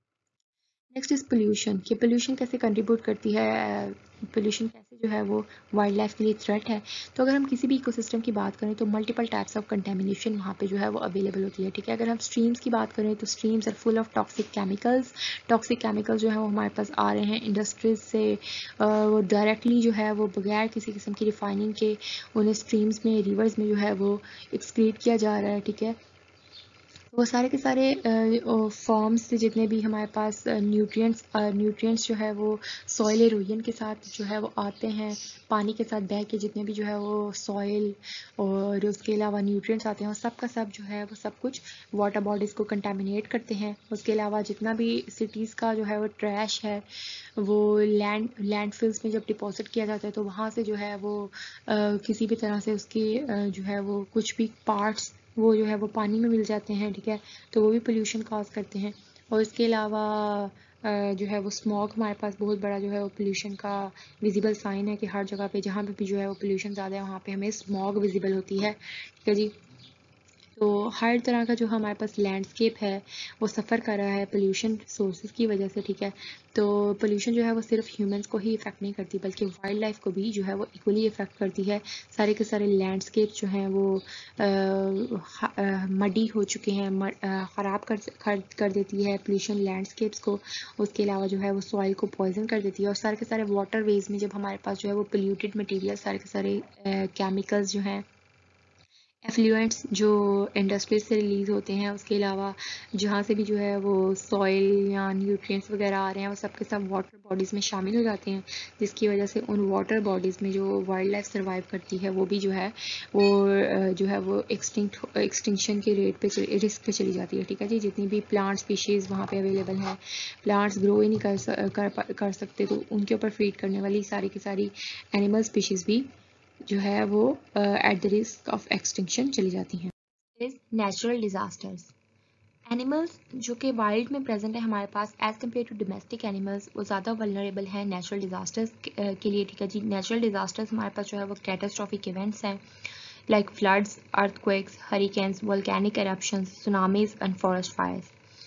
S1: नेक्स्ट इज पोल्यूशन, कि पोल्यूशन कैसे कंट्रीब्यूट करती है, पोल्यूशन कैसे जो है वो वाइल्ड लाइफ के लिए थ्रेट है। तो अगर हम किसी भी इकोसिस्टम की बात करें तो मल्टीपल टाइप्स ऑफ कंटेमिनेशन वहाँ पे जो है वो अवेलेबल होती है, ठीक है। अगर हम स्ट्रीम्स की बात करें तो streams are full of toxic chemicals जो है वो हमारे पास आ रहे हैं इंडस्ट्रीज से, वो डायरेक्टली जो है वो बगैर किसी किस्म की रिफाइनिंग के उन्हें स्ट्रीम्स में, रिवर्स में जो है वो एक्सक्रीट किया जा रहा है, ठीक है। वो सारे के सारे फॉर्म्स से जितने भी हमारे पास न्यूट्रिएंट्स जो है वो सॉइल इरोजन के साथ जो है वो आते हैं, पानी के साथ बह के जितने भी जो है वो सॉइल और उसके अलावा न्यूट्रिएंट्स आते हैं, और सब का सब जो है वो सब कुछ वाटर बॉडीज़ को कंटामिनेट करते हैं। उसके अलावा जितना भी सिटीज़ का जो है वो ट्रैश है वो लैंडफिल्स में जब डिपॉजिट किया जाता है तो वहाँ से जो है वो किसी भी तरह से उसके जो है वो कुछ भी पार्ट्स वो जो है वो पानी में मिल जाते हैं, ठीक है। तो वो भी पोल्यूशन कॉज करते हैं। और इसके अलावा जो है वो स्मॉग हमारे पास बहुत बड़ा जो है वो पोल्यूशन का विजिबल साइन है कि हर जगह पे जहाँ पे भी जो है वो पोल्यूशन ज़्यादा है वहाँ पे हमें स्मॉग विजिबल होती है, ठीक है जी। तो हर तरह का जो हमारे पास लैंडस्केप है वो सफ़र कर रहा है पोल्यूशन सोर्सेज की वजह से, ठीक है। तो पोल्यूशन जो है वो सिर्फ ह्यूमंस को ही इफ़ेक्ट नहीं करती बल्कि वाइल्ड लाइफ को भी जो है वो इक्वली इफ़ेक्ट करती है। सारे के सारे लैंडस्केप जो हैं वो मडी हो चुके हैं, ख़राब कर देती है पोल्यूशन लैंडस्केप्स को। उसके अलावा जो है वो सॉइल को पॉइजन कर देती है, और सारे के सारे वाटर वेज में जब हमारे पास जो है वो पोल्यूटेड मटीरियल सारे के सारे केमिकल्स जो हैं, एफ्लुएंट्स जो इंडस्ट्रीज से रिलीज़ होते हैं, उसके अलावा जहाँ से भी जो है वो सॉइल या न्यूट्रिएंट्स वगैरह आ रहे हैं वो सब के सब वाटर बॉडीज़ में शामिल हो जाते हैं, जिसकी वजह से उन वाटर बॉडीज़ में जो वाइल्ड लाइफ सर्वाइव करती है वो भी जो है वो एक्सटिंक्शन के रेट पे रिस्क पे चली जाती है, ठीक है जी। जितनी भी प्लांट स्पीशीज़ वहाँ पे अवेलेबल हैं, प्लांट्स ग्रो ही नहीं कर सकते तो उनके ऊपर फीड करने वाली सारी की सारी एनिमल स्पीशीज़ भी जो है वो at the risk of extinction चली जाती हैं। इज नेचुरल डिजास्टर्स, एनिमल्स जो कि वाइल्ड में प्रेजेंट है हमारे पास as compared to domestic animals, वो ज़्यादा वल्नरेबल हैं नेचुरल डिजास्टर्स के लिए, ठीक है जी। नेचुरल डिजास्टर्स हमारे पास जो है वो कैटास्ट्रॉफिक इवेंट्स हैं like floods, earthquakes, hurricanes, volcanic eruptions, tsunamis and forest fires.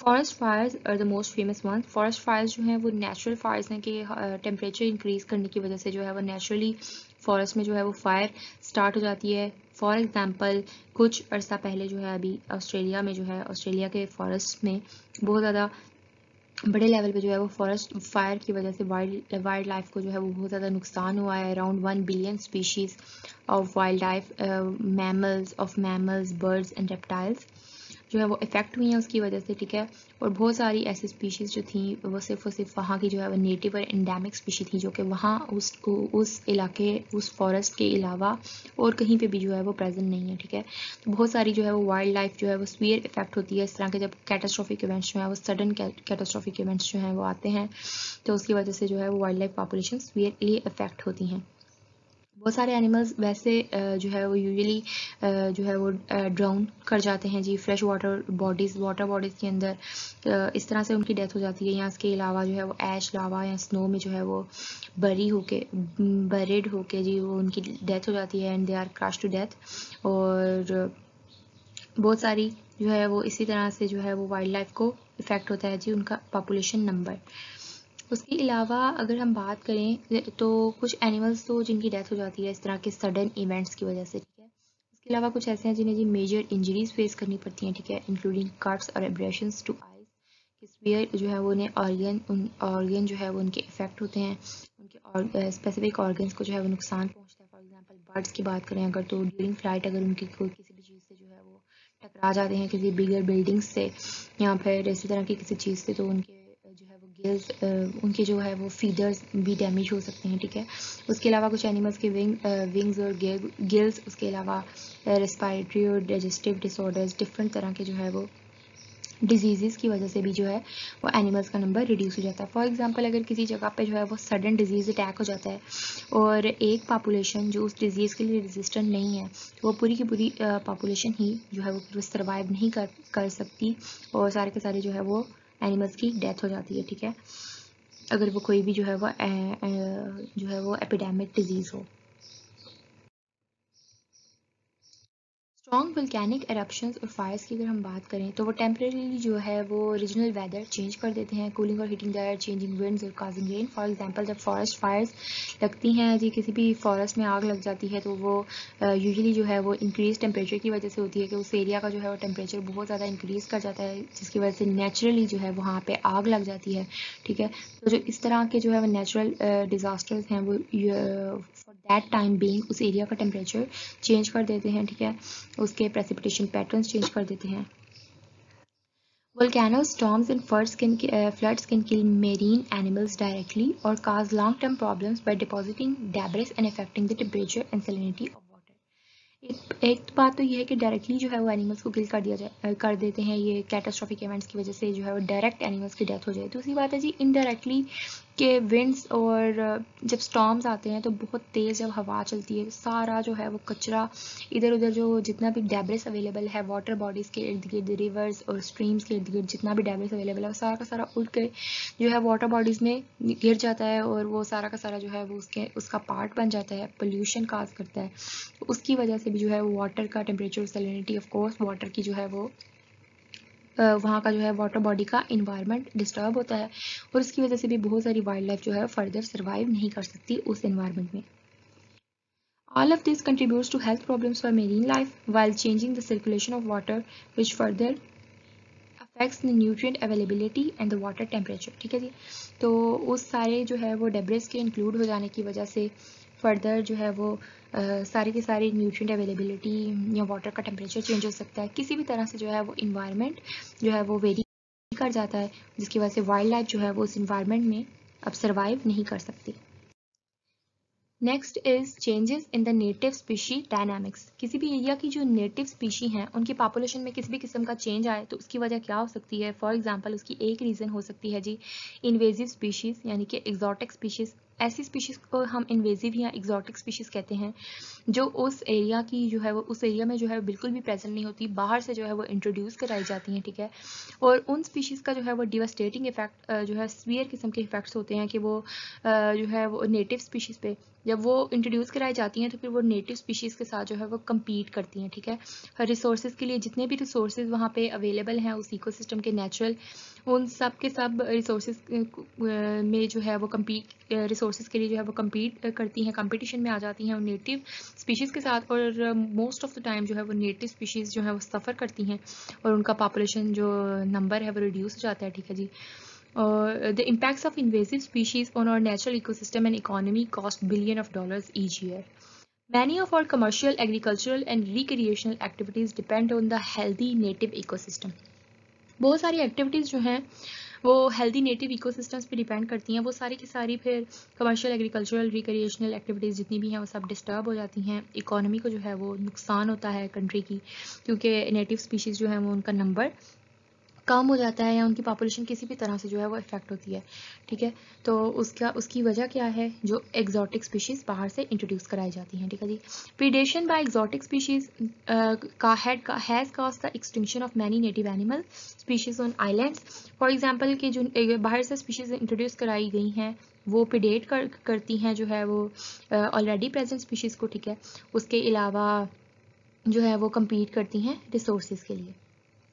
S1: Forest fires are the most famous one. Forest fires जो हैं वो नेचुरल फायर्स हैं कि टेम्परेचर इंक्रीज करने की वजह से जो है वो नेचुरली फॉरेस्ट में जो है वो फायर स्टार्ट हो जाती है। फॉर एग्जांपल कुछ अर्सा पहले जो है अभी ऑस्ट्रेलिया में जो है ऑस्ट्रेलिया के फॉरेस्ट में बहुत ज़्यादा बड़े लेवल पे जो है वो फॉरेस्ट फायर की वजह से वाइल्ड लाइफ को जो है वो बहुत ज़्यादा नुकसान हुआ है। Around 1 billion species of wildlife mammals birds and reptiles जो है वो इफ़ेक्ट हुई हैं उसकी वजह से, ठीक है। और बहुत सारी ऐसी स्पीशीज़ जो थी वो सिर्फ वहाँ की जो है वो नेटिव और एंडेमिक स्पीशी थी जो कि वहाँ उस इलाके उस फॉरेस्ट के अलावा और कहीं पे भी जो है वो प्रेजेंट नहीं है, ठीक है। तो बहुत सारी जो है वो वाइल्ड लाइफ जो है वो सीवियर इफेक्ट होती है इस तरह के जब कैटास्ट्रॉफिक इवेंट्स जो है वो सडन कैटास्ट्रॉफिक इवेंट्स जो हैं वो आते हैं, तो उसकी वजह से जो है वो wildlife population severely effect होती हैं। बहुत सारे एनिमल्स वैसे जो है वो यूजुअली जो है वो ड्राउन कर जाते हैं जी फ्रेश वाटर बॉडीज़ के अंदर, इस तरह से उनकी डेथ हो जाती है। या इसके अलावा जो है वो ऐश लावा या स्नो में जो है वो बरीड होके जी वो उनकी डेथ हो जाती है and they are crush to death. और बहुत सारी जो है वो इसी तरह से जो है वो वाइल्ड लाइफ को इफ़ेक्ट होता है जी उनका पॉपुलेशन नंबर। उसके अलावा अगर हम बात करें तो कुछ एनिमल्स तो जिनकी डेथ हो जाती है इस तरह के सडन इवेंट्स की वजह से, ठीक है। इसके अलावा कुछ ऐसे हैं जिन्हें जी मेजर इंजरीज फेस करनी पड़ती हैं, ठीक है, इंक्लूडिंग कट्स और एब्रेशंस टू आइज। स्पीयर जो है वो उन्हें ऑर्गन जो है वो उनके इफेक्ट होते हैं, उनके स्पेसिफिक ऑर्गन्स को जो है वो नुकसान पहुंचता है। फॉर एग्जांपल बर्ड्स की बात करें अगर तो ड्यूरिंग फ्लाइट अगर उनकी कोई किसी भी चीज़ से जो है वो टकरा जाते हैं किसी बिगर बिल्डिंग्स से या फिर इसी तरह की किसी चीज़ से, तो उनके जो है वो गिल्स उनके जो है वो फीदर्स भी डैमेज हो सकते हैं, ठीक है। उसके अलावा कुछ एनिमल्स के विंग्स और गिल्स, उसके अलावा रेस्पिरेटरी और डाइजेस्टिव डिसऑर्डर्स, डिफरेंट तरह के जो है वो डिजीज़ की वजह से भी जो है वो एनिमल्स का नंबर रिड्यूस हो जाता है। फॉर एग्जांपल अगर किसी जगह पे जो है वो सडन डिजीज़ अटैक हो जाता है और एक पॉपुलेशन जो उस डिजीज़ के लिए रेजिस्टेंट नहीं है, तो वो पूरी की पूरी पॉपुलेशन ही जो है वो सर्वाइव नहीं कर सकती और सारे के सारे जो है वो एनिमल्स की डेथ हो जाती है, ठीक है, अगर वो कोई भी जो है वो एपिडेमिक डिजीज़ हो। स्ट्रॉन्ग वोल्केनिक एरप्शंस और फायर्स की अगर हम बात करें तो वो टेम्परेरीली जो है वो रीजनल वेदर चेंज कर देते हैं, कूलिंग और heating the air, changing winds और काजिंग रेन। फॉर एग्जांपल जब फॉरेस्ट फायर्स लगती हैं जी, किसी भी फॉरेस्ट में आग लग जाती है तो वो यूजुअली जो है वो इंक्रीज टेम्परेचर की वजह से होती है कि उस एरिया का जो है वो टेम्परेचर बहुत ज़्यादा इंक्रीज कर जाता है जिसकी वजह से नेचुरली जो है वहाँ पे आग लग जाती है, ठीक है। तो जो इस तरह के जो है वो नेचुरल डिज़ास्टर्स हैं वो फॉर दैट टाइम बीइंग उस एरिया का टेम्परेचर चेंज कर देते हैं, ठीक है, उसके प्रेसिपिटेशन पैटर्न्स चेंज कर देते हैं। Volcanoes, storms and floods can kill marine animals directly or cause long-term problems by depositing debris and affecting the temperature and salinity of water. एक बात तो ये है कि डायरेक्टली जो है वो एनिमल्स को किल कर देते हैं ये कैटास्ट्रॉफिक इवेंट्स की वजह से जो है वो डायरेक्ट एनिमल्स की डेथ हो जाए। दूसरी बात है जी इनडायरेक्टली के विंड्स और जब स्टॉर्म्स आते हैं तो बहुत तेज़ जब हवा चलती है सारा जो है वो कचरा इधर उधर जो जितना भी डेब्रिस अवेलेबल है वाटर बॉडीज़ के इर्द गिर्द, रिवर्स और स्ट्रीम्स के इर्द गिर्द जितना भी डेब्रिस अवेलेबल है वो सारा का सारा उड़ के जो है वाटर बॉडीज़ में गिर जाता है और वो सारा का सारा जो है वो उसका पार्ट बन जाता है, पोल्यूशन काज करता है। उसकी वजह से भी जो है वो वाटर का temperature, salinity, of course water की जो है वो वहाँ का जो है वाटर बॉडी का इन्वायरमेंट डिस्टर्ब होता है और उसकी वजह से भी बहुत सारी वाइल्ड लाइफ जो है फर्दर सर्वाइव नहीं कर सकती उस इन्वायरमेंट में। All of this contributes to health problems for marine life while changing the circulation of water which further affects the nutrient availability and the water temperature, ठीक है जी। तो उस सारे जो है वो डेब्रिस के इंक्लूड हो जाने की वजह से फर्दर जो है वो सारी की सारी न्यूट्रिएंट अवेलेबिलिटी या वाटर का टेम्परेचर चेंज हो सकता है, किसी भी तरह से जो है वो इन्वायरमेंट जो है वो वेरी कर जाता है जिसकी वजह से वाइल्ड लाइफ जो है वो उस इन्वायरमेंट में अब सर्वाइव नहीं कर सकती। Next is changes in the native species dynamics. किसी भी एरिया की जो नेटिव स्पीशी हैं उनकी पॉपुलेशन में किसी भी किस्म का चेंज आए तो उसकी वजह क्या हो सकती है। फॉर एग्जांपल उसकी एक रीज़न हो सकती है जी इन्वेजिव स्पीशीज़ यानी कि एग्जॉटिक स्पीशीज़। ऐसी स्पीशीज़ को हम इन्वेजिव या एग्जॉटिक स्पीशीज़ कहते हैं जो उस एरिया की जो है वो उस एरिया में जो है बिल्कुल भी प्रेजेंट नहीं होती, बाहर से जो है वो इंट्रोड्यूस कराई जाती हैं, ठीक है। और उन स्पीशीज़ का जो है वो डिवास्टेटिंग इफेक्ट जो है सीवियर किस्म के इफेक्ट्स होते हैं कि वो जो है वो नेटिव स्पीशीज़ पे जब वो इंट्रोड्यूस कराई जाती हैं तो फिर वो नेटिव स्पीशीज़ के साथ जो है वो कम्पीट करती हैं, ठीक है। हर रिसोर्सेज के लिए जितने भी रिसोर्सेज वहाँ पे अवेलेबल हैं उस इकोसिस्टम के नेचुरल, उन सब के सब रिसोर्सेज में जो है वो रिसोर्सेज के लिए जो है वो कम्पीट करती हैं, कंपटीशन में आ जाती हैं नेटिव स्पीशीज़ के साथ। और मोस्ट ऑफ द टाइम जो है वो नेटिव स्पीशीज़ जो है वो सफ़र करती हैं और उनका पॉपुलेशन जो नंबर है वो रिड्यूस हो जाता है, ठीक है जी। The impacts of invasive species on our natural ecosystem and economy cost billions of dollars each year. Many of our commercial, agricultural and recreational activities depend on the healthy native ecosystem. बहुत सारी activities जो हैं वो healthy native ecosystems पे depend करती हैं। वो सारी की सारी फिर कमर्शियल, एग्रीकल्चरल, रिक्रिएशनल एक्टिविटीज़ जितनी भी हैं वो सब डिस्टर्ब हो जाती हैं। इकोनॉमी को जो है वो नुकसान होता है कंट्री की, क्योंकि नेटिव स्पीशीज़ जो है वो उनका नंबर कम हो जाता है या उनकी पॉपुलेशन किसी भी तरह से जो है वो इफेक्ट होती है, ठीक है। तो उसकी वजह क्या है, जो एग्जॉटिक स्पीशीज़ बाहर से इंट्रोड्यूस कराई जाती हैं, ठीक है जी। Predation by exotic species has caused the extinction of many native animal species on islands. For example कि जो बाहर से स्पीशीज़ इंट्रोड्यूस कराई गई हैं वो प्रीडेट करती हैं जो है वो ऑलरेडी प्रेजेंट स्पीशीज़ को, ठीक है। उसके अलावा जो है वो कम्पीट करती हैं रिसोर्सेज के लिए।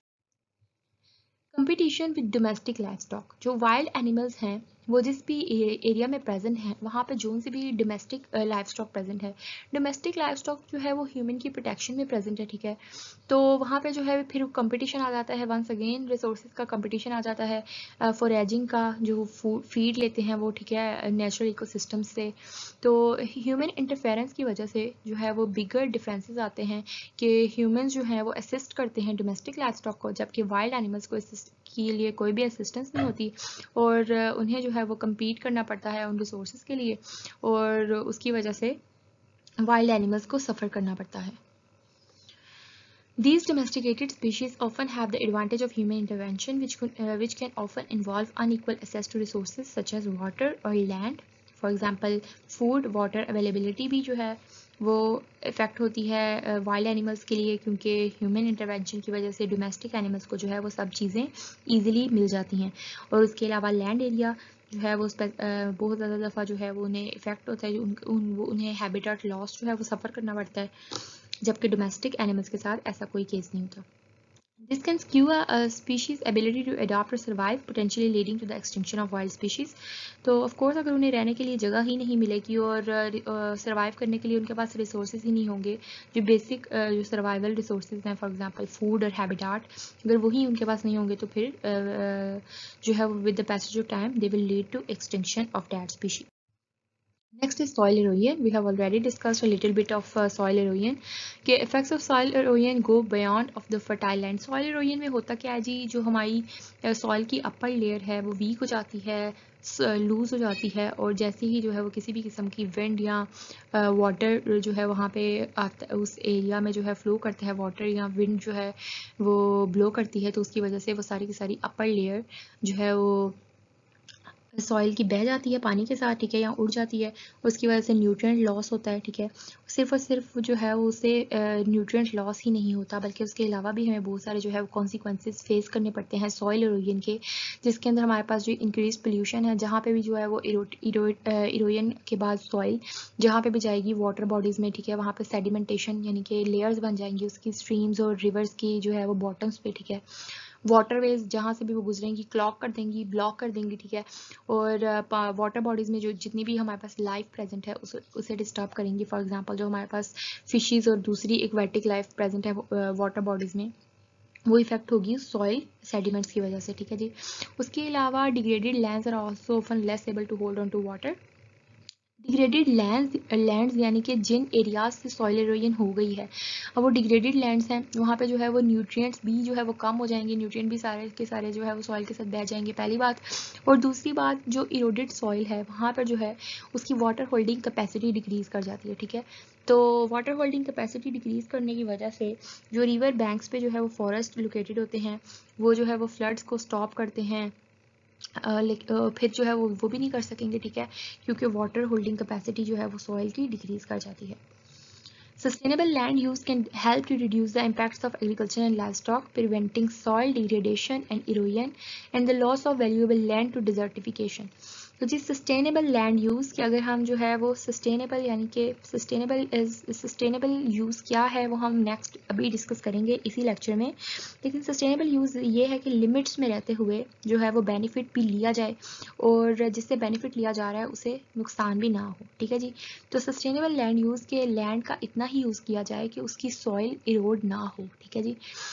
S1: Competition with domestic livestock, जो वाइल्ड एनिमल्स हैं वो जिस भी एरिया में प्रेजेंट हैं वहाँ पे जो से भी डोमेस्टिक लाइफ स्टॉक प्रेजेंट है, डोमेस्टिक लाइफ स्टॉक जो है वो ह्यूमन की प्रोटेक्शन में प्रेजेंट है, ठीक है। तो वहाँ पे जो है फिर कंपटीशन आ जाता है, वंस अगेन रिसोर्सेज का कंपटीशन आ जाता है, फॉरेजिंग का जो फीड लेते हैं वो, ठीक है, नेचुरल इकोसिस्टम से। तो ह्यूमन इंटरफेरेंस की वजह से जो है वो बिगर डिफरेंसेस आते हैं कि ह्यूमंस जो हैं वो असिस्ट करते हैं डोमेस्टिक लाइफ स्टॉक को, जबकि वाइल्ड एनिमल्स को असिस्ट के लिए कोई भी असिस्टेंस नहीं होती और उन्हें जो है वो कम्पीट करना पड़ता है उन रिसोर्सेज के लिए, और उसकी वजह से वाइल्ड एनिमल्स को सफ़र करना पड़ता है। These domesticated species often have the advantage of human intervention, which can often involve unequal access to resources such as water or land. For example, food, water availability भी जो है वो इफ़ेक्ट होती है वाइल्ड एनिमल्स के लिए, क्योंकि human intervention की वजह से डोमेस्टिक एनिमल्स को जो है वो सब चीज़ें ईजिली मिल जाती हैं। और उसके अलावा लैंड एरिया जो है वो बहुत ज़्यादा दफ़ा जो है वो उन्हें इफ़ेक्ट होता है, उन्हें हैबिटेट लॉस जो है वो सफ़र करना पड़ता है, जबकि डोमेस्टिक एनिमल्स के साथ ऐसा कोई केस नहीं होता। This can skew a species' ability to adapt or survive, potentially leading to the extinction of wild species. तो of course अगर उन्हें रहने के लिए जगह ही नहीं मिलेगी और सर्वाइव करने के लिए उनके पास रिसोर्सेज ही नहीं होंगे, जो बेसिक जो सर्वाइवल रिसोर्सेज हैं, फॉर एग्जांपल फूड और हैबिटेट, अगर वही उनके पास नहीं होंगे तो फिर जो है with the passage of time they will lead to extinction of that species. Next is soil erosion. We have already discussed a little bit of soil erosion. के effects of soil erosion go beyond of the fertile land. Soil erosion में होता क्या है जी, जो हमारी soil की upper layer है वो weak हो जाती है, लूज हो जाती है, और जैसे ही जो है वो किसी भी किस्म की विंड या वाटर जो है वहाँ पे आता, उस एरिया में जो है फ्लो करता है वाटर या विंड जो है वो ब्लो करती है, तो उसकी वजह से वो सारी की सारी अपर लेयर जो है वो सॉइल की बह जाती है पानी के साथ, ठीक है, या उड़ जाती है। उसकी वजह से न्यूट्रिएंट लॉस होता है, ठीक है। सिर्फ और सिर्फ जो है उससे न्यूट्रिएंट लॉस ही नहीं होता, बल्कि उसके अलावा भी हमें बहुत सारे जो है कॉन्सिक्वेंसेस फेस करने पड़ते हैं सॉइल इरोजन के, जिसके अंदर हमारे पास जो इंक्रीज पोल्यूशन है, जहाँ पे भी जो है वो इरोजन के बाद सॉइल जहाँ पे भी जाएगी वाटर बॉडीज़ में, ठीक है, वहाँ पे सेडिमेंटेशन यानी कि लेयर्स बन जाएंगी उसकी, स्ट्रीम्स और रिवर्स की जो है वो बॉटम्स पे, ठीक है। वाटरवेज जहाँ से भी वो गुजरेंगी क्लॉग कर देंगी, ब्लॉक कर देंगी, ठीक है। और वाटर बॉडीज़ में जो जितनी भी हमारे पास लाइफ प्रेजेंट है उसे डिस्टर्ब करेंगी। फॉर एग्जांपल जो हमारे पास फिशेस और दूसरी एक्वेटिक लाइफ प्रेजेंट है वाटर बॉडीज़ में, वो इफेक्ट होगी सॉइल सेडिमेंट्स की वजह से, ठीक है जी। उसके अलावा degraded lands are also often less able to hold on to water. Degraded lands यानी कि जिन एरियाज से सॉइल इरोजन हो गई है, अब वो डिग्रेडेड लैंड्स हैं, वहाँ पे जो है वो न्यूट्रिएंट्स भी जो है वो कम हो जाएंगे, न्यूट्रिएंट भी सारे के सारे जो है वो सॉइल के साथ बह जाएंगे, पहली बात। और दूसरी बात, जो इरोडेड सॉइल है वहाँ पर जो है उसकी वाटर होल्डिंग कैपेसिटी डिक्रीज़ कर जाती है, ठीक है। तो वाटर होल्डिंग कैपेसिटी डिक्रीज़ करने की वजह से जो रिवर बैंक्स पे जो है वो फॉरेस्ट लोकेटेड होते हैं, वो जो है वो फ्लड्स को स्टॉप करते हैं, फिर जो है वो भी नहीं कर सकेंगे, ठीक है, क्योंकि वाटर होल्डिंग कैपेसिटी जो है वो सॉइल की डिक्रीज कर जाती है। Sustainable land use can help to reduce the impacts of agriculture and livestock, preventing soil degradation and erosion and the loss of valuable land to desertification. तो जी sustainable land use कि अगर हम जो है वो सस्टेनेबल यानी कि सस्टेनेबल यूज़ क्या है वो हम नेक्स्ट अभी डिस्कस करेंगे इसी लेक्चर में। लेकिन सस्टेनेबल यूज़ ये है कि लिमिट्स में रहते हुए जो है वो बेनिफिट भी लिया जाए और जिससे बेनिफिट लिया जा रहा है उसे नुकसान भी ना हो, ठीक है जी। तो सस्टेनेबल लैंड यूज़ के लैंड का इतना ही यूज़ किया जाए कि उसकी सॉइल इरोड ना हो, ठीक है जी।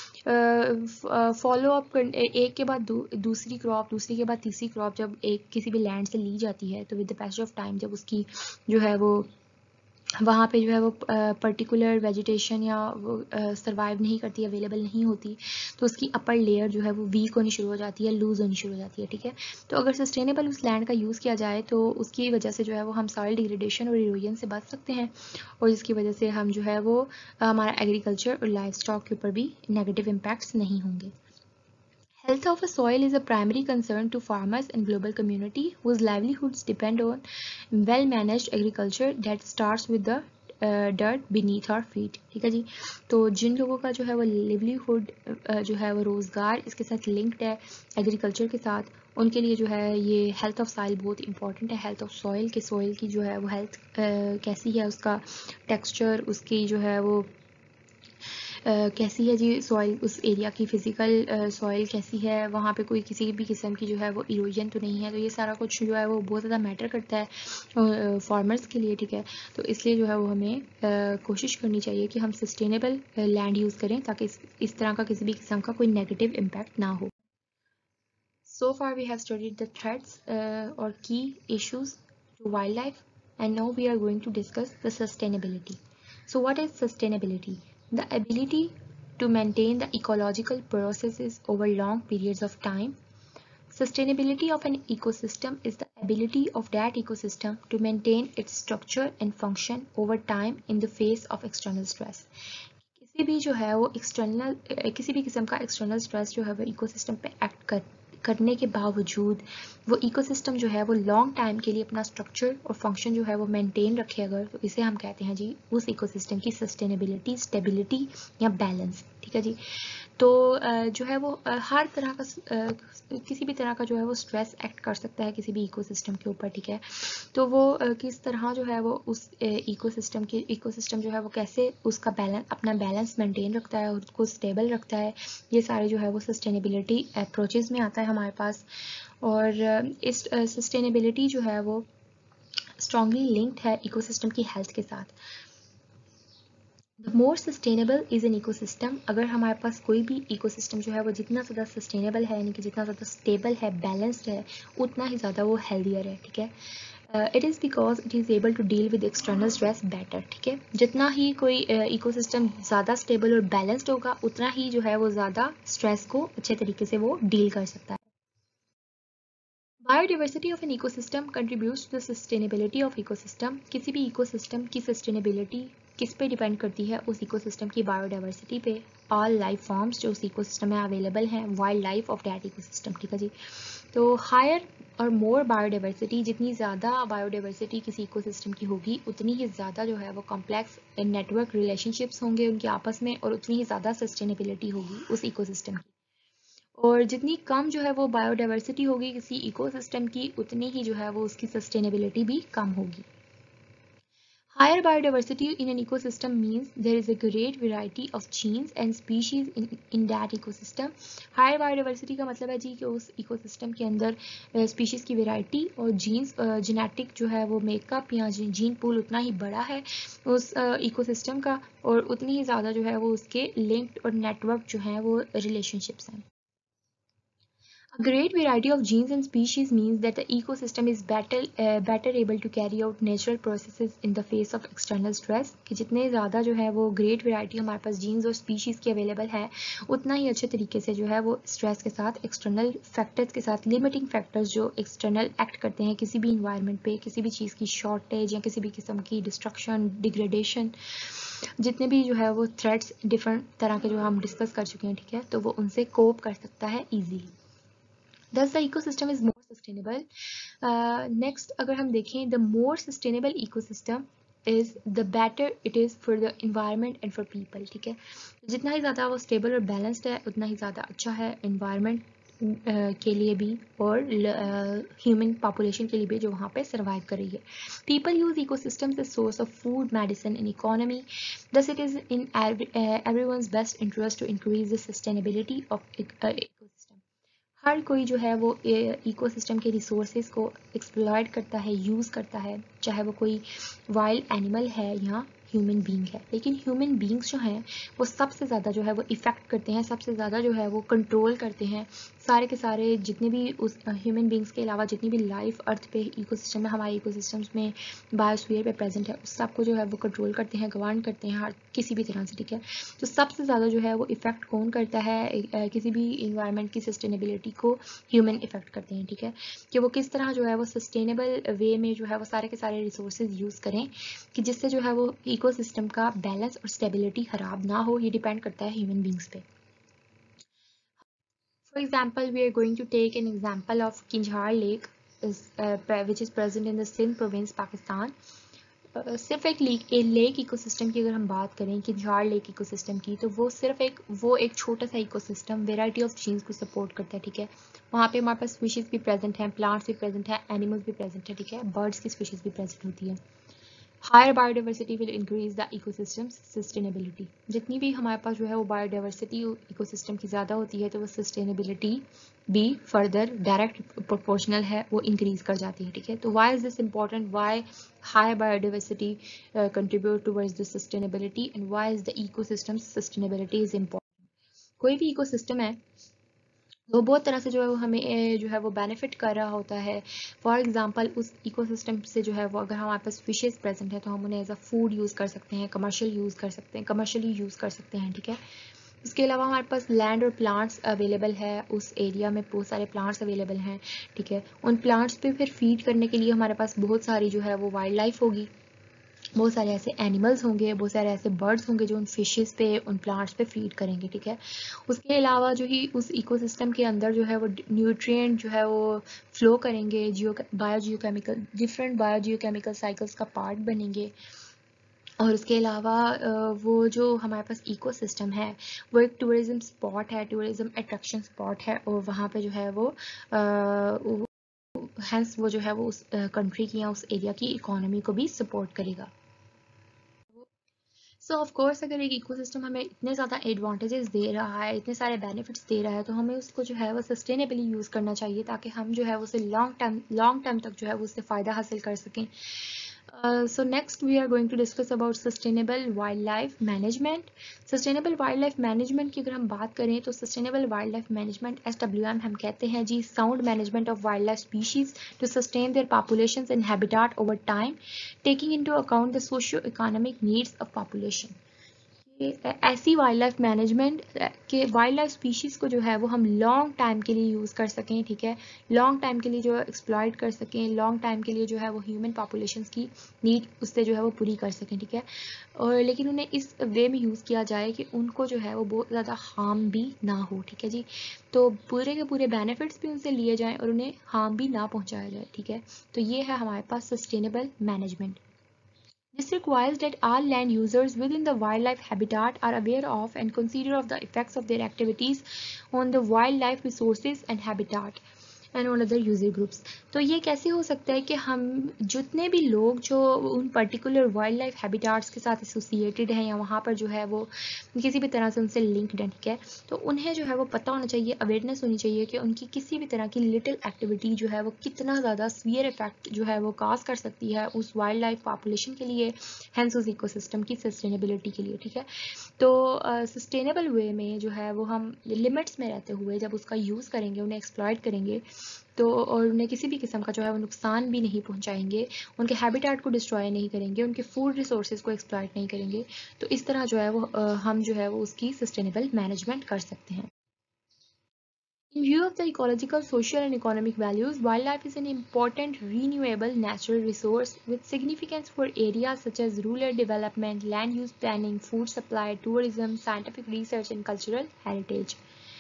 S1: फॉलो अप एक के बाद दूसरी क्रॉप, दूसरी के बाद तीसरी क्रॉप जब एक किसी भी लैंड से ली जाती है तो with the passage of time जब उसकी जो है वो वहाँ पे जो है वो पर्टिकुलर वेजिटेशन या वो सर्वाइव नहीं करती, अवेलेबल नहीं होती, तो उसकी अपर लेयर जो है वो वीक होनी शुरू हो जाती है, लूज होनी शुरू हो जाती है, ठीक है। तो अगर सस्टेनेबल उस लैंड का यूज़ किया जाए तो उसकी वजह से जो है वो हम सॉइल डिग्रेडेशन और इरोजन से बच सकते हैं और जिसकी वजह से हम जो है वो हमारा एग्रीकल्चर और लाइफ स्टॉक के ऊपर भी नेगेटिव इम्पैक्ट्स नहीं होंगे। Health of a soil is a primary concern to farmers and global community whose livelihoods depend on well-managed agriculture that starts with the dirt beneath our feet, ठीक है जी। तो जिन लोगों का जो है वो लिवलीहुड जो है वो रोज़गार इसके साथ लिंक्ड है एग्रीकल्चर के साथ, उनके लिए जो है ये हेल्थ ऑफ सॉइल बहुत इंपॉर्टेंट है। हेल्थ ऑफ सॉइल के सॉइल की जो है वो हेल्थ कैसी है, उसका टेक्सचर, उसकी जो है वो कैसी है जी सॉइल, उस एरिया की फिजिकल सॉइल कैसी है, वहाँ पे कोई किसी भी किस्म की जो है वो इरोजन तो नहीं है। तो ये सारा कुछ जो है वो बहुत ज़्यादा मैटर करता है फार्मर्स के लिए, ठीक है। तो इसलिए जो है वो हमें कोशिश करनी चाहिए कि हम सस्टेनेबल लैंड यूज़ करें ताकि इस तरह का किसी भी किस्म का कोई नेगेटिव इम्पैक्ट ना हो। So far we have studied the threats or key issues to wildlife, and now we are going to discuss the sustainability. So what is sustainability? The ability to maintain the ecological processes over long periods of time. Sustainability of an ecosystem is the ability of that ecosystem to maintain its structure and function over time in the face of external stress. किसी भी जो है वो external किसी भी किस्म का external stress जो है वो इकोसिस्टम पे एक्ट करने के बावजूद वो इकोसिस्टम जो है वो लॉन्ग टाइम के लिए अपना स्ट्रक्चर और फंक्शन जो है वो मेंटेन रखे अगर, तो इसे हम कहते हैं जी उस इकोसिस्टम की सस्टेनेबिलिटी, स्टेबिलिटी या बैलेंस, ठीक है जी। तो जो है वो हर तरह का किसी भी तरह का जो है वो स्ट्रेस एक्ट कर सकता है किसी भी इकोसिस्टम के ऊपर, ठीक है। तो वो किस तरह जो है वो उस इकोसिस्टम जो है वो कैसे उसका बैलेंस, अपना बैलेंस मेंटेन रखता है और उसको स्टेबल रखता है, ये सारे जो है वो सस्टेनेबिलिटी अप्रोचेस में आता है हमारे पास। और इस सस्टेनेबिलिटी जो है वो स्ट्रांगली लिंक्ड है इकोसिस्टम की हेल्थ के साथ। More sustainable is an ecosystem, अगर हमारे पास कोई भी इकोसिस्टम जो है वो जितना ज़्यादा सस्टेनेबल है यानी कि जितना ज़्यादा स्टेबल है, बैलेंस्ड है, उतना ही ज़्यादा वो हेल्दियर है, ठीक है। It is because it is able to deal with external stress better, ठीक है। जितना ही कोई इकोसिस्टम ज़्यादा स्टेबल और बैलेंस्ड होगा उतना ही जो है वो ज़्यादा स्ट्रेस को अच्छे तरीके से वो डील कर सकता है। Biodiversity of an ecosystem contributes to the sustainability of ecosystem, किसी भी इकोसिस्टम की सस्टेनेबिलिटी किस पे डिपेंड करती है, उस इकोसिस्टम की बायोडाइवर्सिटी पे। ऑल लाइफ फॉर्म्स जो उस इकोसिस्टम में अवेलेबल हैं, wildlife of that ecosystem, ठीक है जी। तो हायर और मोर बायोडाइवर्सिटी, जितनी ज़्यादा बायोडाइवर्सिटी किसी इकोसिस्टम की होगी उतनी ही ज़्यादा जो है वो कॉम्प्लेक्स नेटवर्क रिलेशनशिप्स होंगे उनके आपस में और उतनी ही ज़्यादा सस्टेनेबिलिटी होगी उस इकोसिस्टम की। और जितनी कम जो है वो बायोडाइवर्सिटी होगी किसी इकोसिस्टम की उतनी ही जो है वो उसकी सस्टेनेबिलिटी भी कम होगी। Higher biodiversity in an ecosystem means there is a great variety of genes and species in that ecosystem. Higher biodiversity का मतलब है जी कि उस इकोसिस्टम के अंदर स्पीशीज की वैरायटी और जीन्स जेनेटिक जो है वो मेकअप या जीन पूल उतना ही बड़ा है उस इकोसिस्टम का और उतनी ही ज़्यादा जो है वो उसके लिंक्ड और नेटवर्क जो हैं वो रिलेशनशिप्स हैं। A great variety of genes and species means that the ecosystem is better able to carry out natural processes in the face of external stress, कि जितने ज़्यादा जो है वो great variety हमारे पास genes और species की available है उतना ही अच्छे तरीके से जो है वो stress के साथ external factors के साथ limiting factors जो external act करते हैं किसी भी environment पे, किसी भी चीज़ की shortage या किसी भी किस्म की destruction, degradation, जितने भी जो है वो threats different तरह के जो हम discuss कर चुके हैं, ठीक है, तो वो उनसे cope कर सकता है easily. Thus the ecosystem is more sustainable. Next अगर हम देखें the more sustainable ecosystem is the better it is for the environment and for people, ठीक है। जितना ही ज़्यादा वो stable और balanced है उतना ही ज़्यादा अच्छा है environment के लिए भी और ह्यूमन पॉपुलेशन के लिए भी जो वहाँ पे सर्वाइव कर रही है. People use ecosystems as source of food, medicine, and economy. Thus, it is in everyone's best interest to increase the sustainability of ecosystem. हर कोई जो है वो इकोसिस्टम के रिसोर्सेज को एक्सप्लॉयट करता है, यूज़ करता है, चाहे वो कोई वाइल्ड एनिमल है या ह्यूमन बीइंग है. लेकिन ह्यूमन बीइंग्स जो हैं वो सबसे ज़्यादा जो है वो इफ़ेक्ट करते हैं, सबसे ज़्यादा जो है वो कंट्रोल करते हैं सारे के सारे जितने भी उस ह्यूमन बीइंग्स के अलावा जितनी भी लाइफ अर्थ पे इकोसिस्टम में, हमारे इकोसिस्टम्स में, बायोस्फीयर पे प्रेजेंट है, उस सबको जो है वो कंट्रोल करते हैं, गवर्न करते हैं हर किसी भी तरह से. ठीक है, तो सबसे ज़्यादा जो है वो इफ़ेक्ट कौन करता है किसी भी इन्वायरमेंट की सस्टेनेबिलिटी को? ह्यूमन इफ़ेक्ट करते हैं. ठीक है, कि वो किस तरह जो है वो सस्टेनेबल वे में जो है वो सारे के सारे रिसोर्सेज यूज़ करें कि जिससे जो है वो इकोसिस्टम का बैलेंस और स्टेबिलिटी खराब ना हो. ये डिपेंड करता है ह्यूमन बींग्स पे. For example, we are going to take an example of Kinjhar Lake, which is present in the Sindh province, Pakistan. सिर्फ एक लेक इकोसिस्टम की अगर हम बात करें कि झाड़ लेक इकोसिस्टम की, तो वो सिर्फ एक छोटा सा इकोसिस्टम वेराइटी ऑफ जीन्स को सपोर्ट करता है. ठीक है, वहाँ पे हमारे पास स्पीशीज भी प्रेजेंट हैं, प्लांट्स भी प्रेजेंट हैं, एनिमल्स भी प्रेजेंट है. ठीक है, बर्ड्स की स्पीशीज भी प्रेजेंट होती है. Higher biodiversity will increase the ecosystem sustainability. जितनी भी हमारे पास जो है वो बायोडाइवर्सिटी इकोसिस्टम की ज़्यादा होती है तो वो सस्टेनेबिलिटी भी फर्दर डायरेक्ट प्रोपोर्शनल है, वो इंक्रीज कर जाती है. ठीक है, तो why is this important? Why high biodiversity contribute towards the sustainability and why is the ecosystem sustainability is important? कोई भी इकोसिस्टम है वो बहुत तरह से जो है वो हमें जो है वो बेनिफिट कर रहा होता है. फॉर एग्जांपल, उस इकोसिस्टम से जो है वो अगर हमारे पास फिशेस प्रेजेंट है तो हम उन्हें एज अ फूड यूज़ कर सकते हैं, कमर्शियली यूज़ कर सकते हैं. ठीक है, इसके अलावा हमारे पास लैंड और प्लांट्स अवेलेबल है, उस एरिया में बहुत सारे प्लांट्स अवेलेबल हैं. ठीक है, उन प्लांट्स पे फिर फीड करने के लिए हमारे पास बहुत सारी जो है वो वाइल्ड लाइफ होगी, बहुत सारे ऐसे एनिमल्स होंगे, बहुत सारे ऐसे बर्ड्स होंगे जो उन फिशेस पे, उन प्लांट्स पे फीड करेंगे. ठीक है, उसके अलावा जो ही उस इकोसिस्टम के अंदर जो है वो न्यूट्रिएंट जो है वो फ्लो करेंगे, बायोजियोकेमिकल डिफरेंट बायोजियोकेमिकल साइकिल्स का पार्ट बनेंगे. और उसके अलावा वो जो हमारे पास इकोसिस्टम है वो एक टूरिज्म स्पॉट है, टूरिज्म अट्रैक्शन स्पॉट है, और वहाँ पे जो है वो हैंस वो जो है वो उस कंट्री की या उस एरिया की इकोनॉमी को भी सपोर्ट करेगा. सो ऑफ कोर्स अगर एक इकोसिस्टम हमें इतने ज़्यादा एडवांटेजेस दे रहा है, इतने सारे बेनिफिट्स दे रहा है, तो हमें उसको जो है वो सस्टेनेबली यूज़ करना चाहिए ताकि हम जो है उसे लॉन्ग टर्म तक जो है वो उससे फ़ायदा हासिल कर सकें. So next we are going to discuss about sustainable wildlife management. Sustainable wildlife management की अगर हम बात करें तो sustainable wildlife management SWM हम कहते हैं जी sound management of wildlife species to sustain their populations and habitat over time, taking into account the socio-economic needs of population. ऐसी वाइल्ड लाइफ मैनेजमेंट के वाइल्ड लाइफ स्पीशीज़ को जो है वो हम लॉन्ग टाइम के लिए यूज़ कर सकें. ठीक है, लॉन्ग टाइम के लिए जो एक्सप्लॉइट कर सकें, लॉन्ग टाइम के लिए जो है वो ह्यूमन पॉपुलेशंस की नीड उससे जो है वो पूरी कर सकें. ठीक है, और लेकिन उन्हें इस वे में यूज़ किया जाए कि उनको जो है वो बहुत ज़्यादा हार्म भी ना हो. ठीक है जी, तो पूरे के पूरे बेनिफिट्स भी उनसे लिए जाएँ और उन्हें हार्म भी ना पहुँचाया जाए. ठीक है, तो ये है हमारे पास sustainable management. This requires that all land users within the wildlife habitat are aware of and consider of the effects of their activities on the wildlife resources and habitat and on other user groups. तो ये कैसे हो सकता है कि हम जितने भी लोग जो उन पर्टिकुलर वाइल्ड लाइफ हैबिटाट्स के साथ एसोसिएटेड हैं या वहाँ पर जो है वो किसी भी तरह से उनसे लिंक्ड है, ठीक है, तो उन्हें जो है वो पता होना चाहिए, अवेयरनेस होनी चाहिए कि उनकी किसी भी तरह की लिटिल एक्टिविटी जो है वो कितना ज़्यादा सीवियर इफेक्ट जो है वो काज कर सकती है उस वाइल्ड लाइफ पॉपुलेशन के लिए, हैंस उस इकोसिस्टम की सस्टेनेबिलिटी के लिए. ठीक है, तो सस्टेनेबल वे में जो है वो हम लिमिट्स में रहते हुए जब उसका यूज़ करेंगे, उन्हें एक्सप्लॉइट करेंगे, तो और उन्हें किसी भी किस्म का जो है वो नुकसान भी नहीं पहुंचाएंगे, उनके हैबिटेट को डिस्ट्रॉय नहीं करेंगे, उनके फूड रिसोर्सेज को एक्सप्लॉइट नहीं करेंगे, तो इस तरह जो है वो हम जो है वो उसकी सस्टेनेबल मैनेजमेंट कर सकते हैं. In view of the ecological, social and economic values, wildlife is an important renewable natural resource with significance for areas such as rural development, land use planning, food supply, tourism, scientific research and cultural heritage.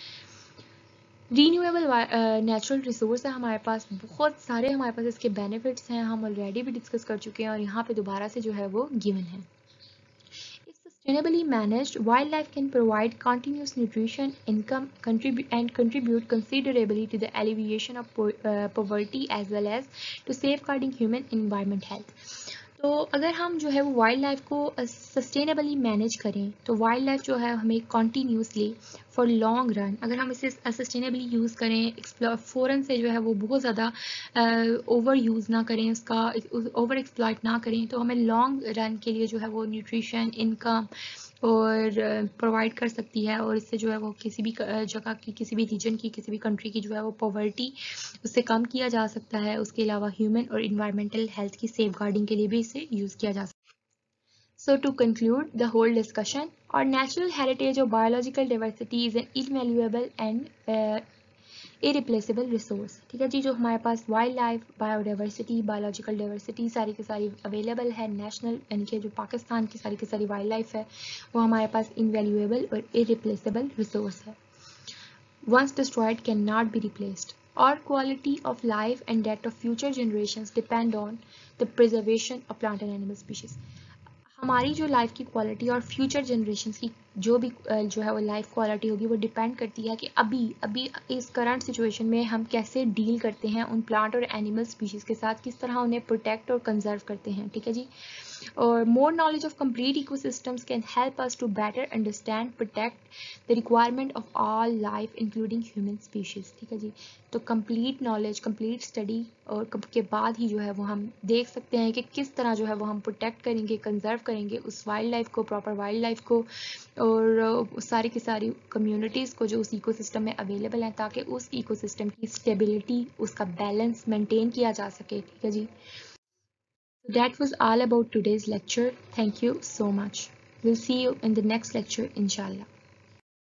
S1: Renewable natural resource है हमारे पास, बहुत सारे हमारे पास इसके benefits हैं, हम already भी discuss कर चुके हैं और यहाँ पे दोबारा से जो है वो गिवन है. Sustainably managed, wildlife can provide continuous nutrition, income, contribute considerably to the alleviation of poverty as well as to safeguarding human environment health. तो अगर हम जो है वो वाइल्ड लाइफ को सस्टेनेबली मैनेज करें तो वाइल्ड लाइफ जो है हमें कॉन्टीन्यूसली फॉर लॉन्ग रन, अगर हम इसे सस्टेनेबली यूज़ करें, एक्सप्लोर फ़ौरन से जो है वो बहुत ज़्यादा ओवर यूज़ ना करें, उसका ओवर एक्सप्लॉइट ना करें, तो हमें लॉन्ग रन के लिए जो है वो न्यूट्रिशन, इनकम और प्रोवाइड कर सकती है, और इससे जो है वो किसी भी जगह की, किसी भी रीजन की, किसी भी कंट्री की जो है वो पॉवर्टी उससे कम किया जा सकता है। उसके अलावा ह्यूमन और इन्वायरमेंटल हेल्थ की सेफगार्डिंग के लिए भी इसे यूज़ किया जा सकता है। So to conclude the whole discussion, our natural heritage of biological diversity is an invaluable and irreplaceable resource. ठीक है जी, जो हमारे पास wildlife, biodiversity, biological diversity सारी की सारी अवेलेबल है नेशनल, यानी कि जो पाकिस्तान की सारी वाइल्ड लाइफ है वो हमारे पास इनवैल्यूएबल और इरिप्लेसेबल रिसोर्स है। Once destroyed cannot be replaced. Our quality of life and that of future generations depend on the preservation of plant and animal species. हमारी जो लाइफ की क्वालिटी और फ्यूचर जनरेशन की जो भी जो है वो लाइफ क्वालिटी होगी वो डिपेंड करती है कि अभी अभी इस करंट सिचुएशन में हम कैसे डील करते हैं उन प्लांट और एनिमल स्पीशीज के साथ, किस तरह उन्हें प्रोटेक्ट और कंजर्व करते हैं। ठीक है जी, और more knowledge of complete ecosystems can help us to better understand, protect the requirement of all life including human species। ठीक है जी, तो complete knowledge, complete study और के बाद ही जो है वो हम देख सकते हैं कि किस तरह जो है वो हम प्रोटेक्ट करेंगे, कंजर्व करेंगे उस वाइल्ड लाइफ को, प्रॉपर वाइल्ड लाइफ को, और सारी की सारी कम्युनिटीज़ को जो उस इकोसिस्टम में अवेलेबल हैं, ताकि उस इकोसिस्टम की स्टेबिलिटी, उसका बैलेंस मेंटेन किया जा सके। ठीक है जी, that was all about today's lecture. Thank you so much. We'll see you in the next lecture, inshallah.